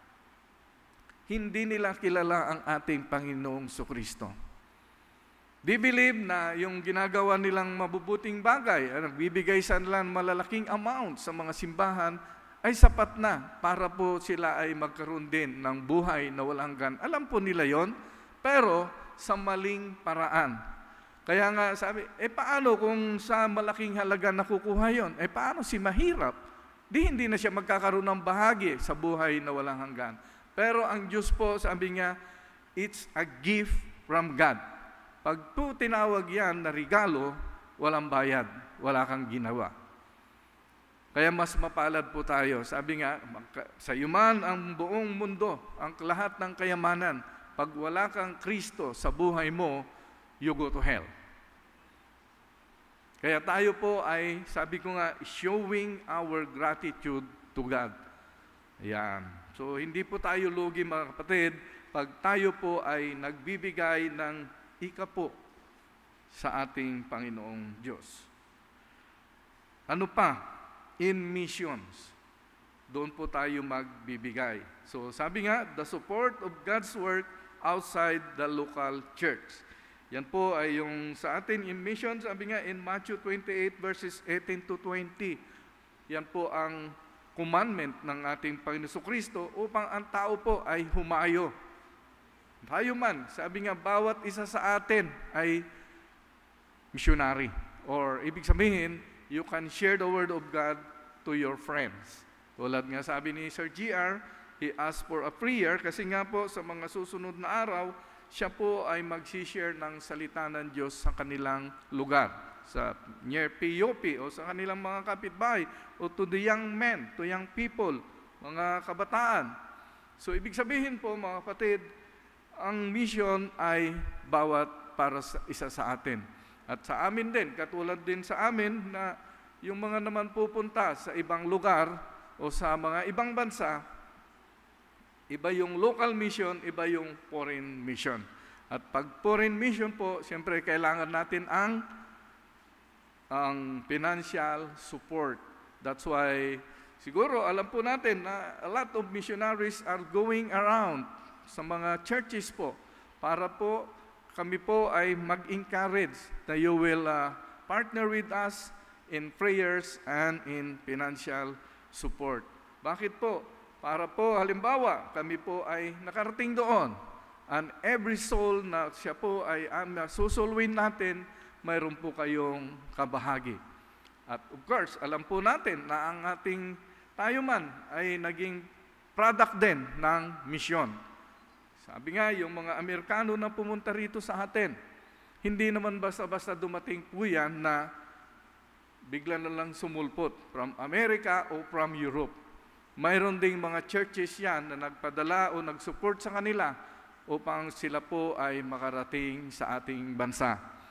hindi nila kilala ang ating Panginoong Jesucristo. They believe na yung ginagawa nilang mabubuting bagay, nagbibigay sa nila malalaking amount sa mga simbahan, ay sapat na para po sila ay magkaroon din ng buhay na walang hanggan. Alam po nila yon, pero sa maling paraan. Kaya nga sabi, eh paano kung sa malaking halaga nakukuha yon? Eh paano si mahirap? Di hindi na siya magkakaroon ng bahagi sa buhay na walang hanggan. Pero ang Diyos po, sabi niya, it's a gift from God. Pag po tinawag yan na regalo, walang bayad, wala kang ginawa. Kaya mas mapalad po tayo. Sabi nga, sa iyo man ang buong mundo, ang lahat ng kayamanan, pag wala kang Kristo sa buhay mo, you go to hell. Kaya tayo po ay, sabi ko nga, showing our gratitude to God. Ayan. So, hindi po tayo lugi mga kapatid, pag tayo po ay nagbibigay ng ikapo sa ating Panginoong Diyos. Ano pa? In missions. Doon po tayo magbibigay. So, sabi nga, the support of God's work outside the local church. Yan po ay yung sa atin in mission, sabi nga in Matthew twenty-eight verses eighteen to twenty. Yan po ang commandment ng ating Panginoon Jesucristo upang ang tao po ay humayo. Tayo man, sabi nga bawat isa sa atin ay missionary. Or ibig sabihin, you can share the word of God to your friends. Tulad nga sabi ni Sir G R, he asked for a prayer kasi nga po sa mga susunod na araw, siya po ay mag-share ng salita ng Diyos sa kanilang lugar, sa near P O P o sa kanilang mga kapitbahay o to the young men, to young people, mga kabataan. So, ibig sabihin po mga kapatid, ang mission ay bawat para sa isa sa atin. At sa amin din, katulad din sa amin na yung mga naman pupunta sa ibang lugar o sa mga ibang bansa, iba yung local mission, iba yung foreign mission. At pag foreign mission po, siyempre kailangan natin ang ang financial support. That's why, siguro alam po natin na a lot of missionaries are going around sa mga churches po para po kami po ay mag-encourage na you will uh, partner with us in prayers and in financial support. Bakit po? Para po, halimbawa, kami po ay nakarating doon. And every soul na siya po ay um, susulwin natin, mayroon po kayong kabahagi. At of course, alam po natin na ang ating tayo man ay naging product din ng misyon. Sabi nga, yung mga Amerikano na pumunta rito sa atin, hindi naman basta-basta dumating po yan na bigla na lang sumulpot from America o from Europe. Mayroon ding mga churches yan na nagpadala o nag-support sa kanila upang sila po ay makarating sa ating bansa.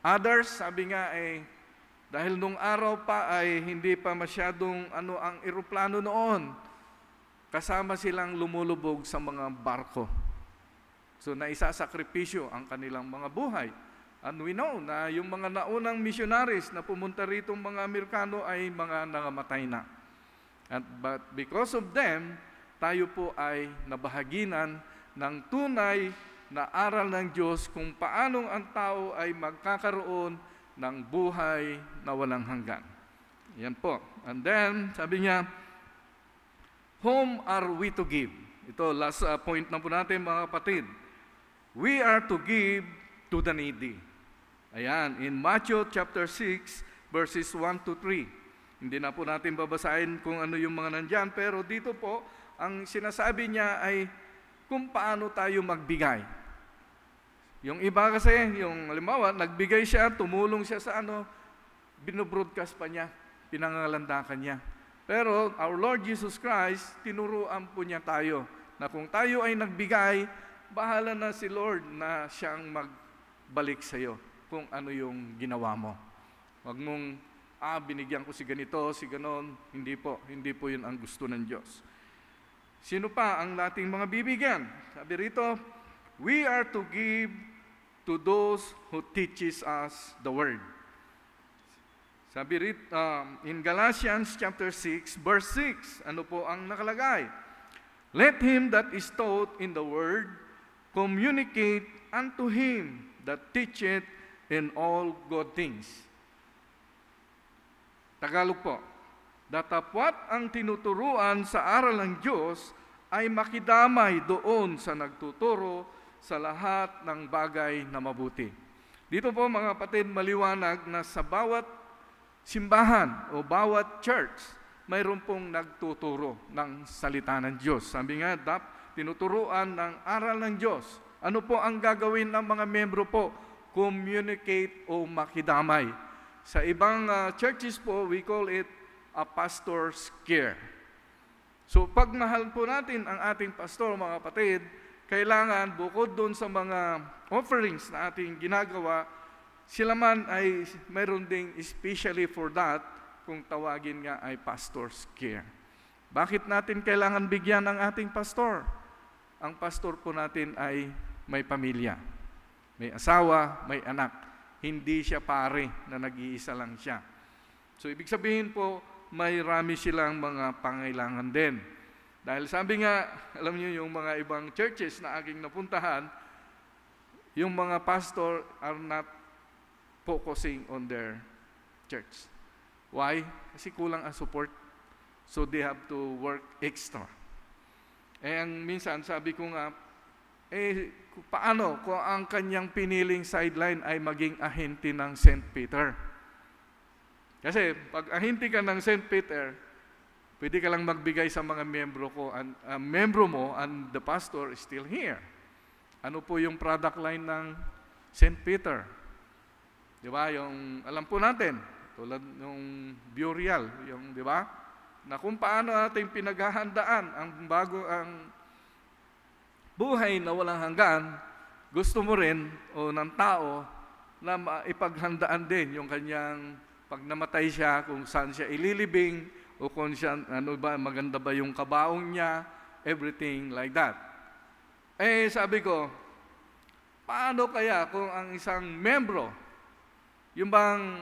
Others, sabi nga eh, dahil nung araw pa ay hindi pa masyadong ano ang eroplano noon, kasama silang lumulubog sa mga barko. So naisasakripisyo ang kanilang mga buhay. And we know na yung mga naunang missionaries na pumunta rito mga Amerikano ay mga nangamatay na. At but because of them, tayo po ay nabahaginan ng tunay na aral ng Diyos kung paanong ang tao ay magkakaroon ng buhay na walang hanggan. Yan po. And then, sabi niya, whom are we to give? Ito, last uh, point na po natin mga kapatid. We are to give to the needy. Ayan, in Matthew chapter six, verses one to three. Hindi na po natin babasahin kung ano yung mga nandyan, pero dito po, ang sinasabi niya ay kung paano tayo magbigay. Yung iba kasi, yung halimbawa, nagbigay siya, tumulong siya sa ano, binobroadcast pa niya, pinangalandakan niya. Pero our Lord Jesus Christ, tinuruan po niya tayo na kung tayo ay nagbigay, bahala na si Lord na siyang magbalik sa iyo kung ano yung ginawa mo. Huwag mong, ah, binigyan ko si ganito, si ganon. Hindi po, hindi po yun ang gusto ng Diyos. Sino pa ang nating mga bibigyan? Sabi rito, we are to give to those who teaches us the Word. Sabi rito, um, in Galatians chapter six, verse six, ano po ang nakalagay? Let him that is taught in the Word communicate unto him that teacheth in all good things. Tagalog po, datapwat ang tinuturuan sa aral ng Diyos ay makidamay doon sa nagtuturo sa lahat ng bagay na mabuti. Dito po mga kapatid, maliwanag na sa bawat simbahan o bawat church, mayroon pong nagtuturo ng salita ng Diyos. Sabi nga, dap, tinuturuan ng aral ng Diyos. Ano po ang gagawin ng mga membro po? Communicate o makidamay. Sa ibang uh, churches po, we call it a pastor's care. So pag mahal po natin ang ating pastor, mga kapatid, kailangan bukod doon sa mga offerings na ating ginagawa, sila man ay mayroon ding especially for that, kung tawagin nga ay pastor's care. Bakit natin kailangan bigyan ng ating pastor? Ang pastor po natin ay may pamilya. May asawa, may anak. Hindi siya pare na nag-iisa lang siya. So, ibig sabihin po, may rami silang mga pangailangan din. Dahil sabi nga, alam niyo yung mga ibang churches na aking napuntahan, yung mga pastor are not focusing on their church. Why? Kasi kulang ang support. So, they have to work extra. Eh, ang minsan, sabi ko nga, eh, paano kung ang kanyang piniling sideline ay maging ahente ng Saint Peter? Kasi pag ahente ka ng Saint Peter, pwede ka lang magbigay sa mga membro ko, and uh, membro mo and the pastor is still here. Ano po yung product line ng Saint Peter? Di ba? Yung, alam po natin, tulad ng burial, yung, di ba? Na kung paano natin pinaghahandaan ang bago, ang buhay na walang hanggan, gusto mo rin o ng tao na ipaghandaan din yung kanyang pag namatay siya, kung saan siya ililibing o kung siya, ano ba, maganda ba yung kabaong niya, everything like that. Eh, sabi ko, paano kaya kung ang isang membro, yung bang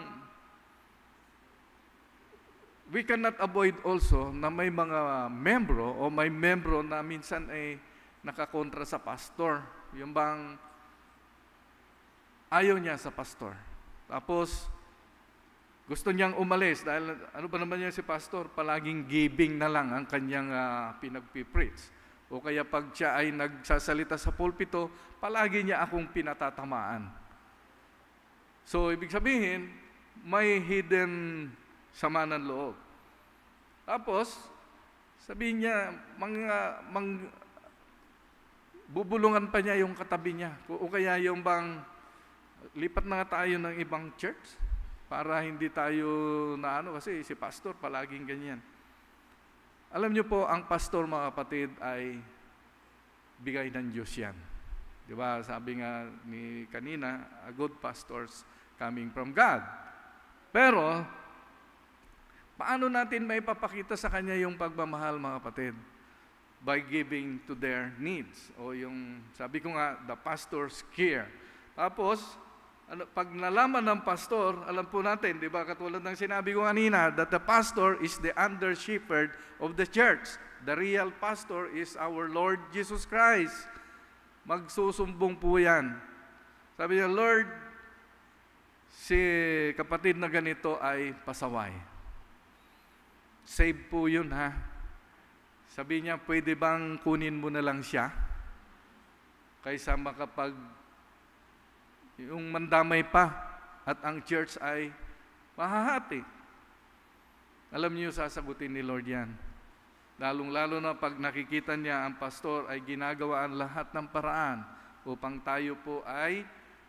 we cannot avoid also na may mga membro o may membro na minsan ay nakakontra sa pastor. Yung bang ayaw niya sa pastor. Tapos, gusto niyang umalis dahil ano ba naman niya si pastor? Palaging giving na lang ang kanyang uh, pinagpipreach. O kaya pag siya ay nagsasalita sa pulpito, palagi niya akong pinatatamaan. So, ibig sabihin, may hidden sama ng loob. Tapos, sabihin niya, mga, mang, bubulungan pa niya yung katabi niya. O kaya yung bang, lipat na nga tayo ng ibang church para hindi tayo na ano, kasi si pastor palaging ganyan. Alam niyo po, ang pastor, mga kapatid, ay bigay ng Diyos yan. Di ba? Sabi nga ni kanina, a good pastors coming from God. Pero, paano natin may papakita sa Kanya yung pagmamahal, mga kapatid? By giving to their needs. O yung, sabi ko nga, the pastor's care. Tapos, ano, pag nalaman ng pastor, alam po natin, di ba, katulad ng sinabi ko kanina, that the pastor is the under-shepherd of the church. The real pastor is our Lord Jesus Christ. Magsusumbong po yan. Sabi niya, Lord, si kapatid na ganito ay pasaway. Save po yun, ha? Sabi niya, pwede bang kunin mo na lang siya? Kaysa makapag yung mandamay pa at ang church ay mahahati. Alam niyo, sasagutin ni Lord yan. Lalong-lalo na pag nakikita niya ang pastor ay ginagawa ang lahat ng paraan upang tayo po ay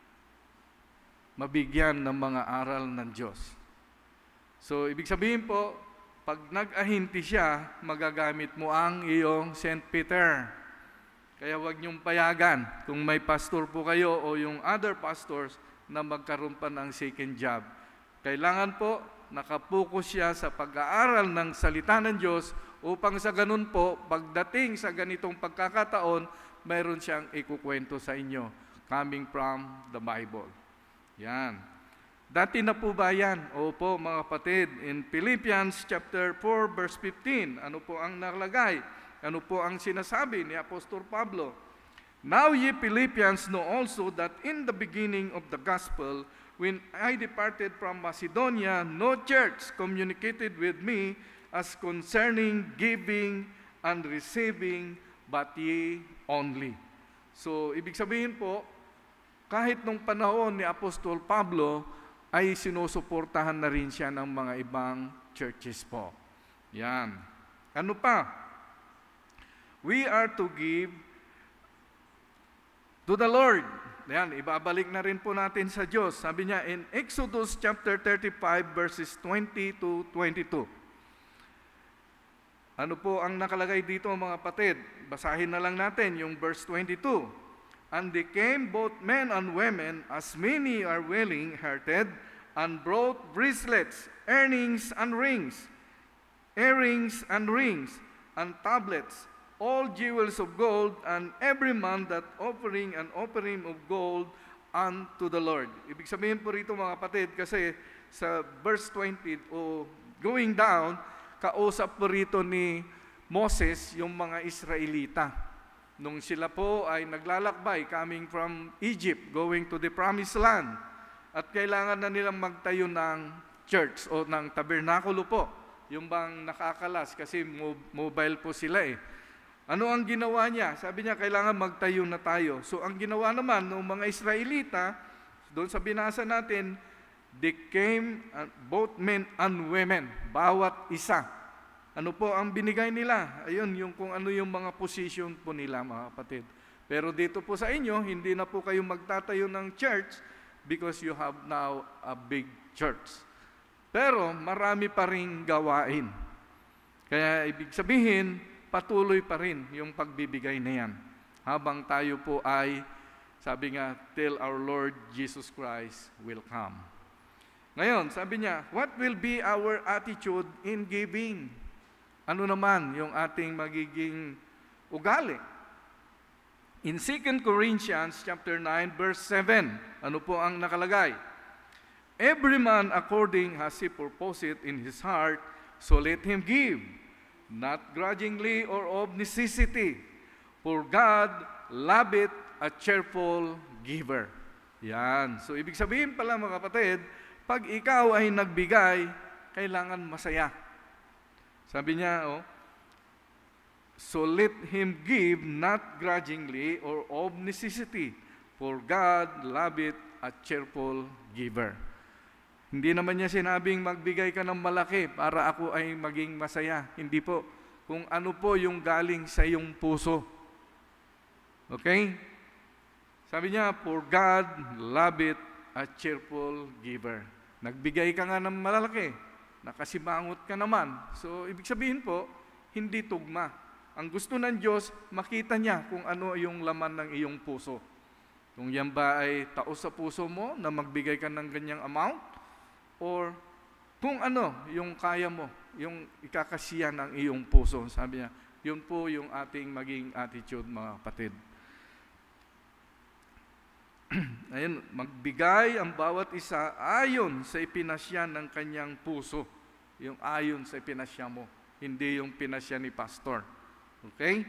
mabigyan ng mga aral ng Diyos. So, ibig sabihin po, pag nag-ahinti siya, magagamit mo ang iyong Saint Peter. Kaya huwag niyong payagan kung may pastor po kayo o yung other pastors na magkaroon pa ng second job. Kailangan po nakapokus siya sa pag-aaral ng salita ng Diyos upang sa ganun po, pagdating sa ganitong pagkakataon, mayroon siyang ikukwento sa inyo coming from the Bible. Yan. Dati na po ba yan? Opo, mga kapatid. In Philippians chapter four, verse fifteen, ano po ang nakalagay? Ano po ang sinasabi ni Apostol Pablo? Now ye Philippians know also that in the beginning of the gospel, when I departed from Macedonia, no church communicated with me as concerning giving and receiving, but ye only. So, ibig sabihin po, kahit nung panahon ni Apostol Pablo, ay sinusuportahan na rin siya ng mga ibang churches po. Yan. Ano pa? We are to give to the Lord. Yan, ibabalik na rin po natin sa Diyos. Sabi niya in Exodus chapter thirty-five verses twenty to twenty-two. Ano po ang nakalagay dito, mga kapatid? Basahin na lang natin yung verse twenty-two. And they came both men and women, as many are willing-hearted, and brought bracelets, earrings and rings, earrings and rings, and tablets, all jewels of gold, and every man that offering an offering of gold unto the Lord. Ibig sabihin po rito, mga kapatid, kasi sa verse twenty, o going down, kausap po rito ni Moses yung mga Israelita. Nung sila po ay naglalakbay coming from Egypt, going to the promised land, at kailangan na nilang magtayo ng church o ng tabernakulo po, yung bang nakakalas kasi mobile po sila eh. Ano ang ginawa niya? Sabi niya, kailangan magtayo na tayo. So ang ginawa naman ng mga Israelita, doon sa binasa natin, they came, uh, both men and women, bawat isa. Ano po ang binigay nila? Ayun, yung kung ano yung mga position po nila, mga kapatid. Pero dito po sa inyo, hindi na po kayo magtatayo ng church because you have now a big church. Pero marami pa ring gawain. Kaya ibig sabihin, patuloy pa rin yung pagbibigay na yan. Habang tayo po ay, sabi nga, till our Lord Jesus Christ will come. Ngayon, sabi niya, what will be our attitude in giving? Ano naman yung ating magiging ugali? In Second Corinthians chapter nine, verse seven, ano po ang nakalagay? Every man according as he purposeth in his heart, so let him give, not grudgingly or of necessity, for God loveth a cheerful giver. Yan. So, ibig sabihin pala, mga kapatid, pag ikaw ay nagbigay, kailangan masaya. Sabi niya, oh, so let him give not grudgingly or of necessity, for God loveth a cheerful giver. Hindi naman niya sinabing magbigay ka ng malaki para ako ay maging masaya. Hindi po. Kung ano po yung galing sa iyong puso. Okay? Sabi niya, for God loveth a cheerful giver. Nagbigay ka nga ng malalaki, nakasimangot ka naman. So, ibig sabihin po, hindi tugma. Ang gusto ng Diyos, makita niya kung ano yung laman ng iyong puso. Kung yan ba ay taos sa puso mo na magbigay ka ng ganyang amount, or kung ano yung kaya mo, yung ikakasiya ng iyong puso. Sabi niya, yun po yung ating maging attitude, mga kapatid. Ayun, magbigay ang bawat isa ayon sa ipinasya ng kanyang puso. Yung ayon sa ipinasya mo, hindi yung pinasya ni pastor. Okay?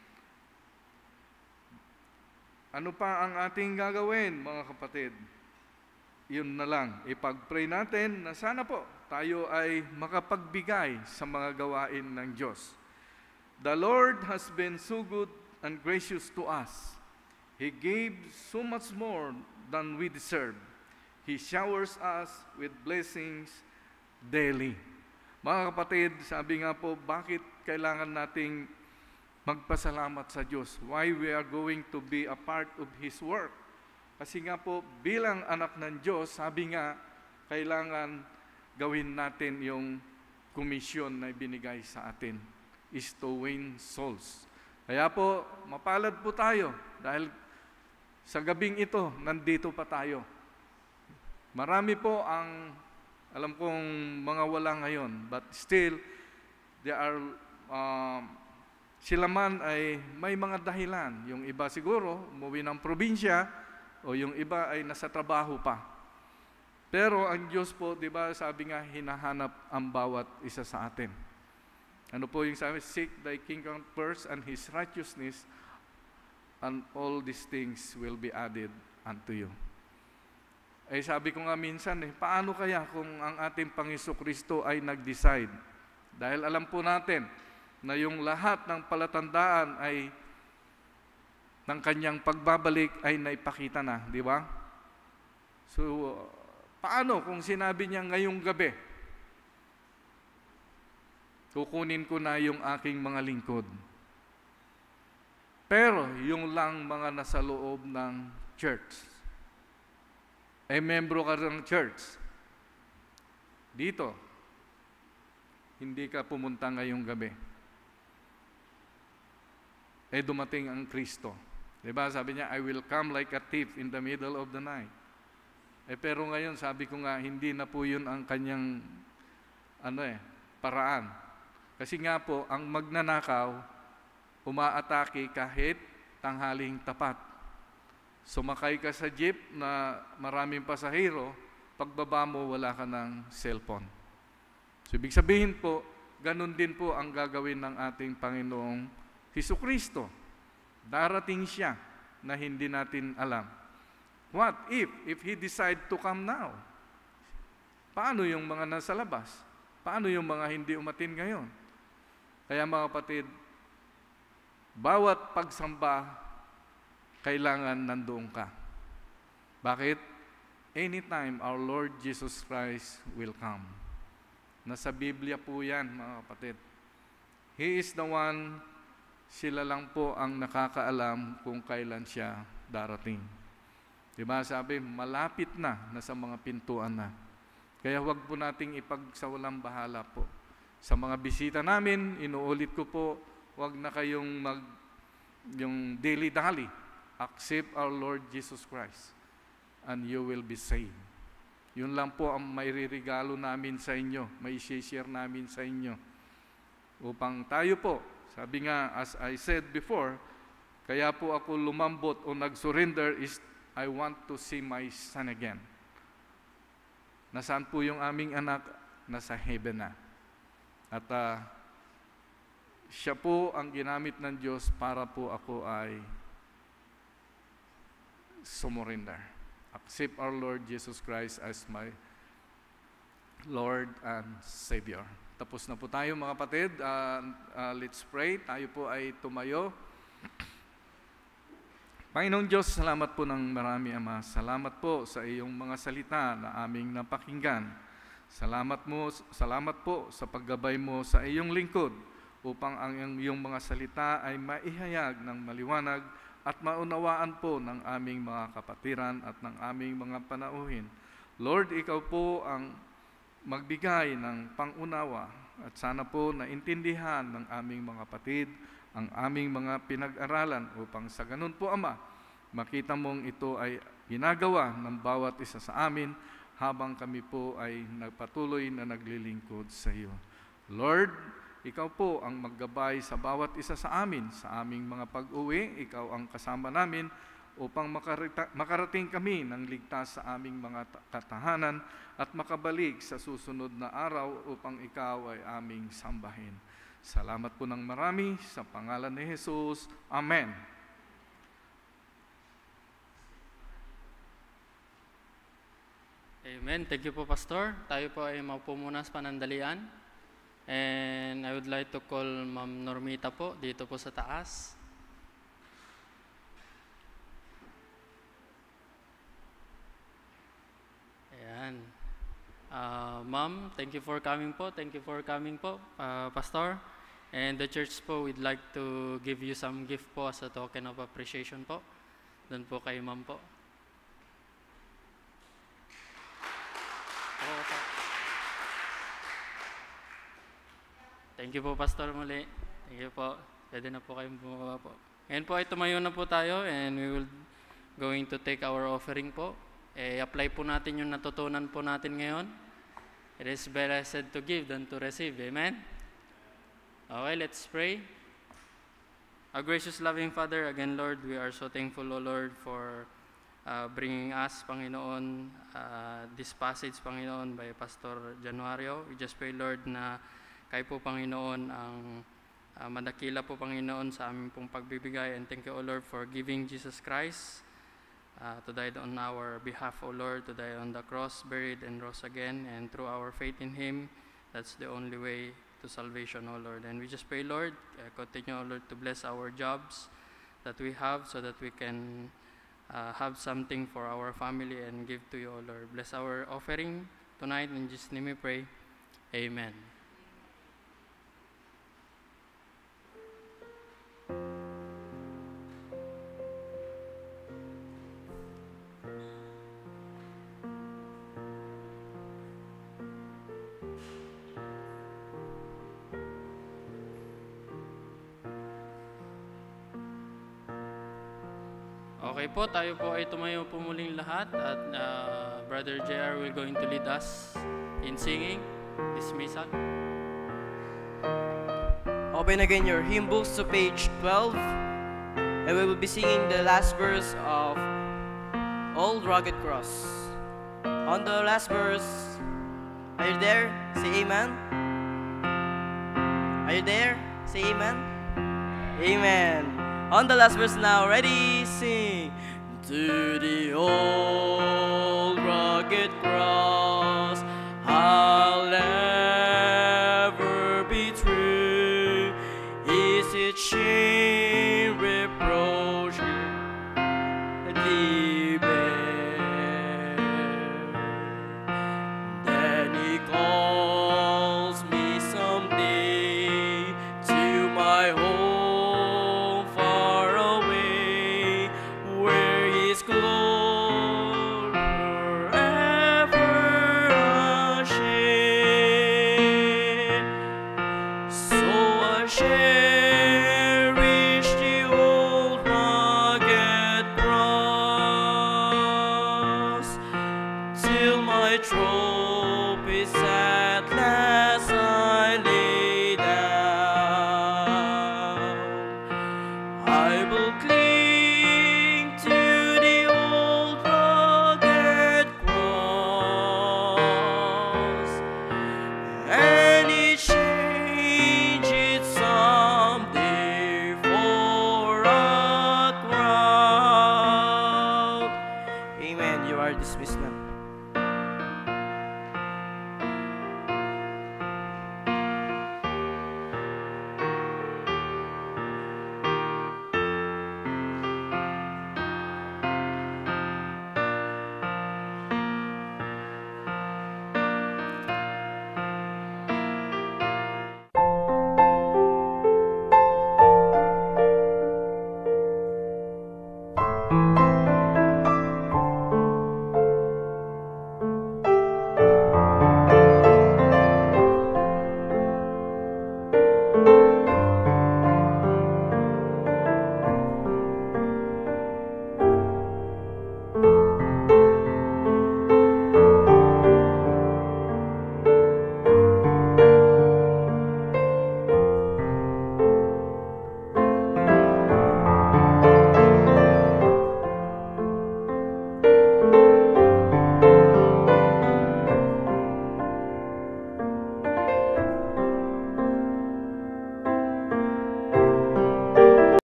Ano pa ang ating gagawin, mga kapatid? Yun na lang, ipag-pray natin na sana po tayo ay makapagbigay sa mga gawain ng Diyos. The Lord has been so good and gracious to us. He gave so much more than we deserve. He showers us with blessings daily. Mga kapatid, sabi nga po, bakit kailangan nating magpasalamat sa Diyos? Why we are going to be a part of His work? Kasi nga po, bilang anak ng Diyos, sabi nga, kailangan gawin natin yung komisyon na binigay sa atin, is to win souls. Kaya po, mapalad po tayo dahil sa gabing ito, nandito pa tayo. Marami po ang, alam kong mga wala ngayon, but still, there are, um, sila man ay may mga dahilan. Yung iba siguro, umuwi ng probinsya, o yung iba ay nasa trabaho pa. Pero ang Diyos po, di ba, sabi nga, hinahanap ang bawat isa sa atin. Ano po yung sabi? Seek thy kingdom first and His righteousness, and all these things will be added unto you. Eh sabi ko nga minsan, eh, paano kaya kung ang ating Panginoong Kristo ay nag-decide? Dahil alam po natin na yung lahat ng palatandaan ay ng kanyang pagbabalik ay naipakita na, di ba? So, paano kung sinabi niya ngayong gabi, kukunin ko na yung aking mga lingkod? Pero yung lang mga nasa loob ng church, ay membro ka ng church, dito, hindi ka pumunta ngayong gabi. Eh dumating ang Kristo. Diba? Sabi niya, I will come like a thief in the middle of the night. Eh pero ngayon, sabi ko nga, hindi na po yun ang kanyang ano eh, paraan. Kasi nga po, ang magnanakaw, umaatake kahit tanghaling tapat. Sumakay ka sa jeep na maraming pasahero, pagbaba mo, wala ka ng cellphone. So, ibig sabihin po, ganun din po ang gagawin ng ating Panginoong Hesukristo. Darating siya na hindi natin alam. What if, if He decide to come now? Paano yung mga nasa labas? Paano yung mga hindi umatin ngayon? Kaya mga kapatid, bawat pagsamba, kailangan nandoon ka. Bakit? Anytime our Lord Jesus Christ will come. Nasa Biblia po yan, mga kapatid. He is the one, sila lang po ang nakakaalam kung kailan siya darating. Diba sabi, malapit na, nasa mga pintuan na. Kaya huwag po nating ipagsawalang bahala po. Sa mga bisita namin, inuulit ko po, huwag na kayong mag, yung daily-dally. Accept our Lord Jesus Christ and you will be saved. Yun lang po ang mairirigalo namin sa inyo, may share namin sa inyo. Upang tayo po, sabi nga, as I said before, kaya po ako lumambot o nag-surrender is, I want to see my son again. Nasaan po yung aming anak? Nasa heaven na. At uh, siya po ang ginamit ng Diyos para po ako ay sumurrender. Accept our Lord Jesus Christ as my Lord and Savior. Tapos na po tayo mga kapatid. Uh, uh, let's pray. Tayo po ay tumayo. Panginoong Diyos, salamat po ng marami, Ama. Salamat po sa iyong mga salita na aming napakinggan. Salamat mo, salamat po sa paggabay mo sa iyong lingkod upang ang iyong mga salita ay maihayag ng maliwanag at maunawaan po ng aming mga kapatiran at ng aming mga panauhin. Lord, ikaw po ang magbigay ng pangunawa at sana po naintindihan ng aming mga kapatid ang aming mga pinag-aralan upang sa ganun po, Ama, makita mong ito ay ginagawa ng bawat isa sa amin habang kami po ay nagpatuloy na naglilingkod sa iyo. Lord, ikaw po ang maggabay sa bawat isa sa amin, sa aming mga pag-uwi, ikaw ang kasama namin upang makarita, makarating kami ng ligtas sa aming mga katahanan at makabalik sa susunod na araw upang ikaw ay aming sambahin. Salamat po ng marami sa pangalan ni Jesus. Amen. Amen. Thank you po, Pastor. Tayo po ay maupo muna sa panandalian. And I would like to call Ma'am Normita po dito po sa taas. Ayan. Uh, Ma'am, thank you for coming po. Thank you for coming po, uh, Pastor. And the church po, we'd like to give you some gift po as a token of appreciation po. Doon po kay Ma'am po. Thank you po, Pastor, muli. Thank you po. Pwede na po kayong bumaba po. Ngayon po ay tumayo na po tayo and we will going to take our offering po. Eh, apply po natin yung natutunan po natin ngayon. It is better said to give than to receive. Amen? Okay, let's pray. Our gracious loving Father, again, Lord, we are so thankful, O Lord, for uh, bringing us, Panginoon, uh, this passage, Panginoon, by Pastor Januario. We just pray, Lord, na kayo po, Panginoon, ang uh, madakila po, Panginoon, sa aming pong pagbibigay. And thank you, O Lord, for giving Jesus Christ uh, to die on our behalf, O Lord, to die on the cross, buried, and rose again. And through our faith in Him, that's the only way to salvation, O Lord. And we just pray, Lord, uh, continue, O Lord, to bless our jobs that we have so that we can uh, have something for our family and give to you, O Lord. Bless our offering tonight. In Jesus' name we pray. Amen. Okay po, tayo po ay tumayo po muling lahat at uh, Brother J R will going to lead us in singing dismissal. Open again your hymn books to page twelve, and we will be singing the last verse of Old Rugged Cross. On the last verse, are you there? Say amen. Are you there? Say amen. Amen. On the last verse now, ready, sing. To the old rugged cross, I'll ever be true. Is it shame, reproach, thee bear? Then He calls me someday to my home. I will clear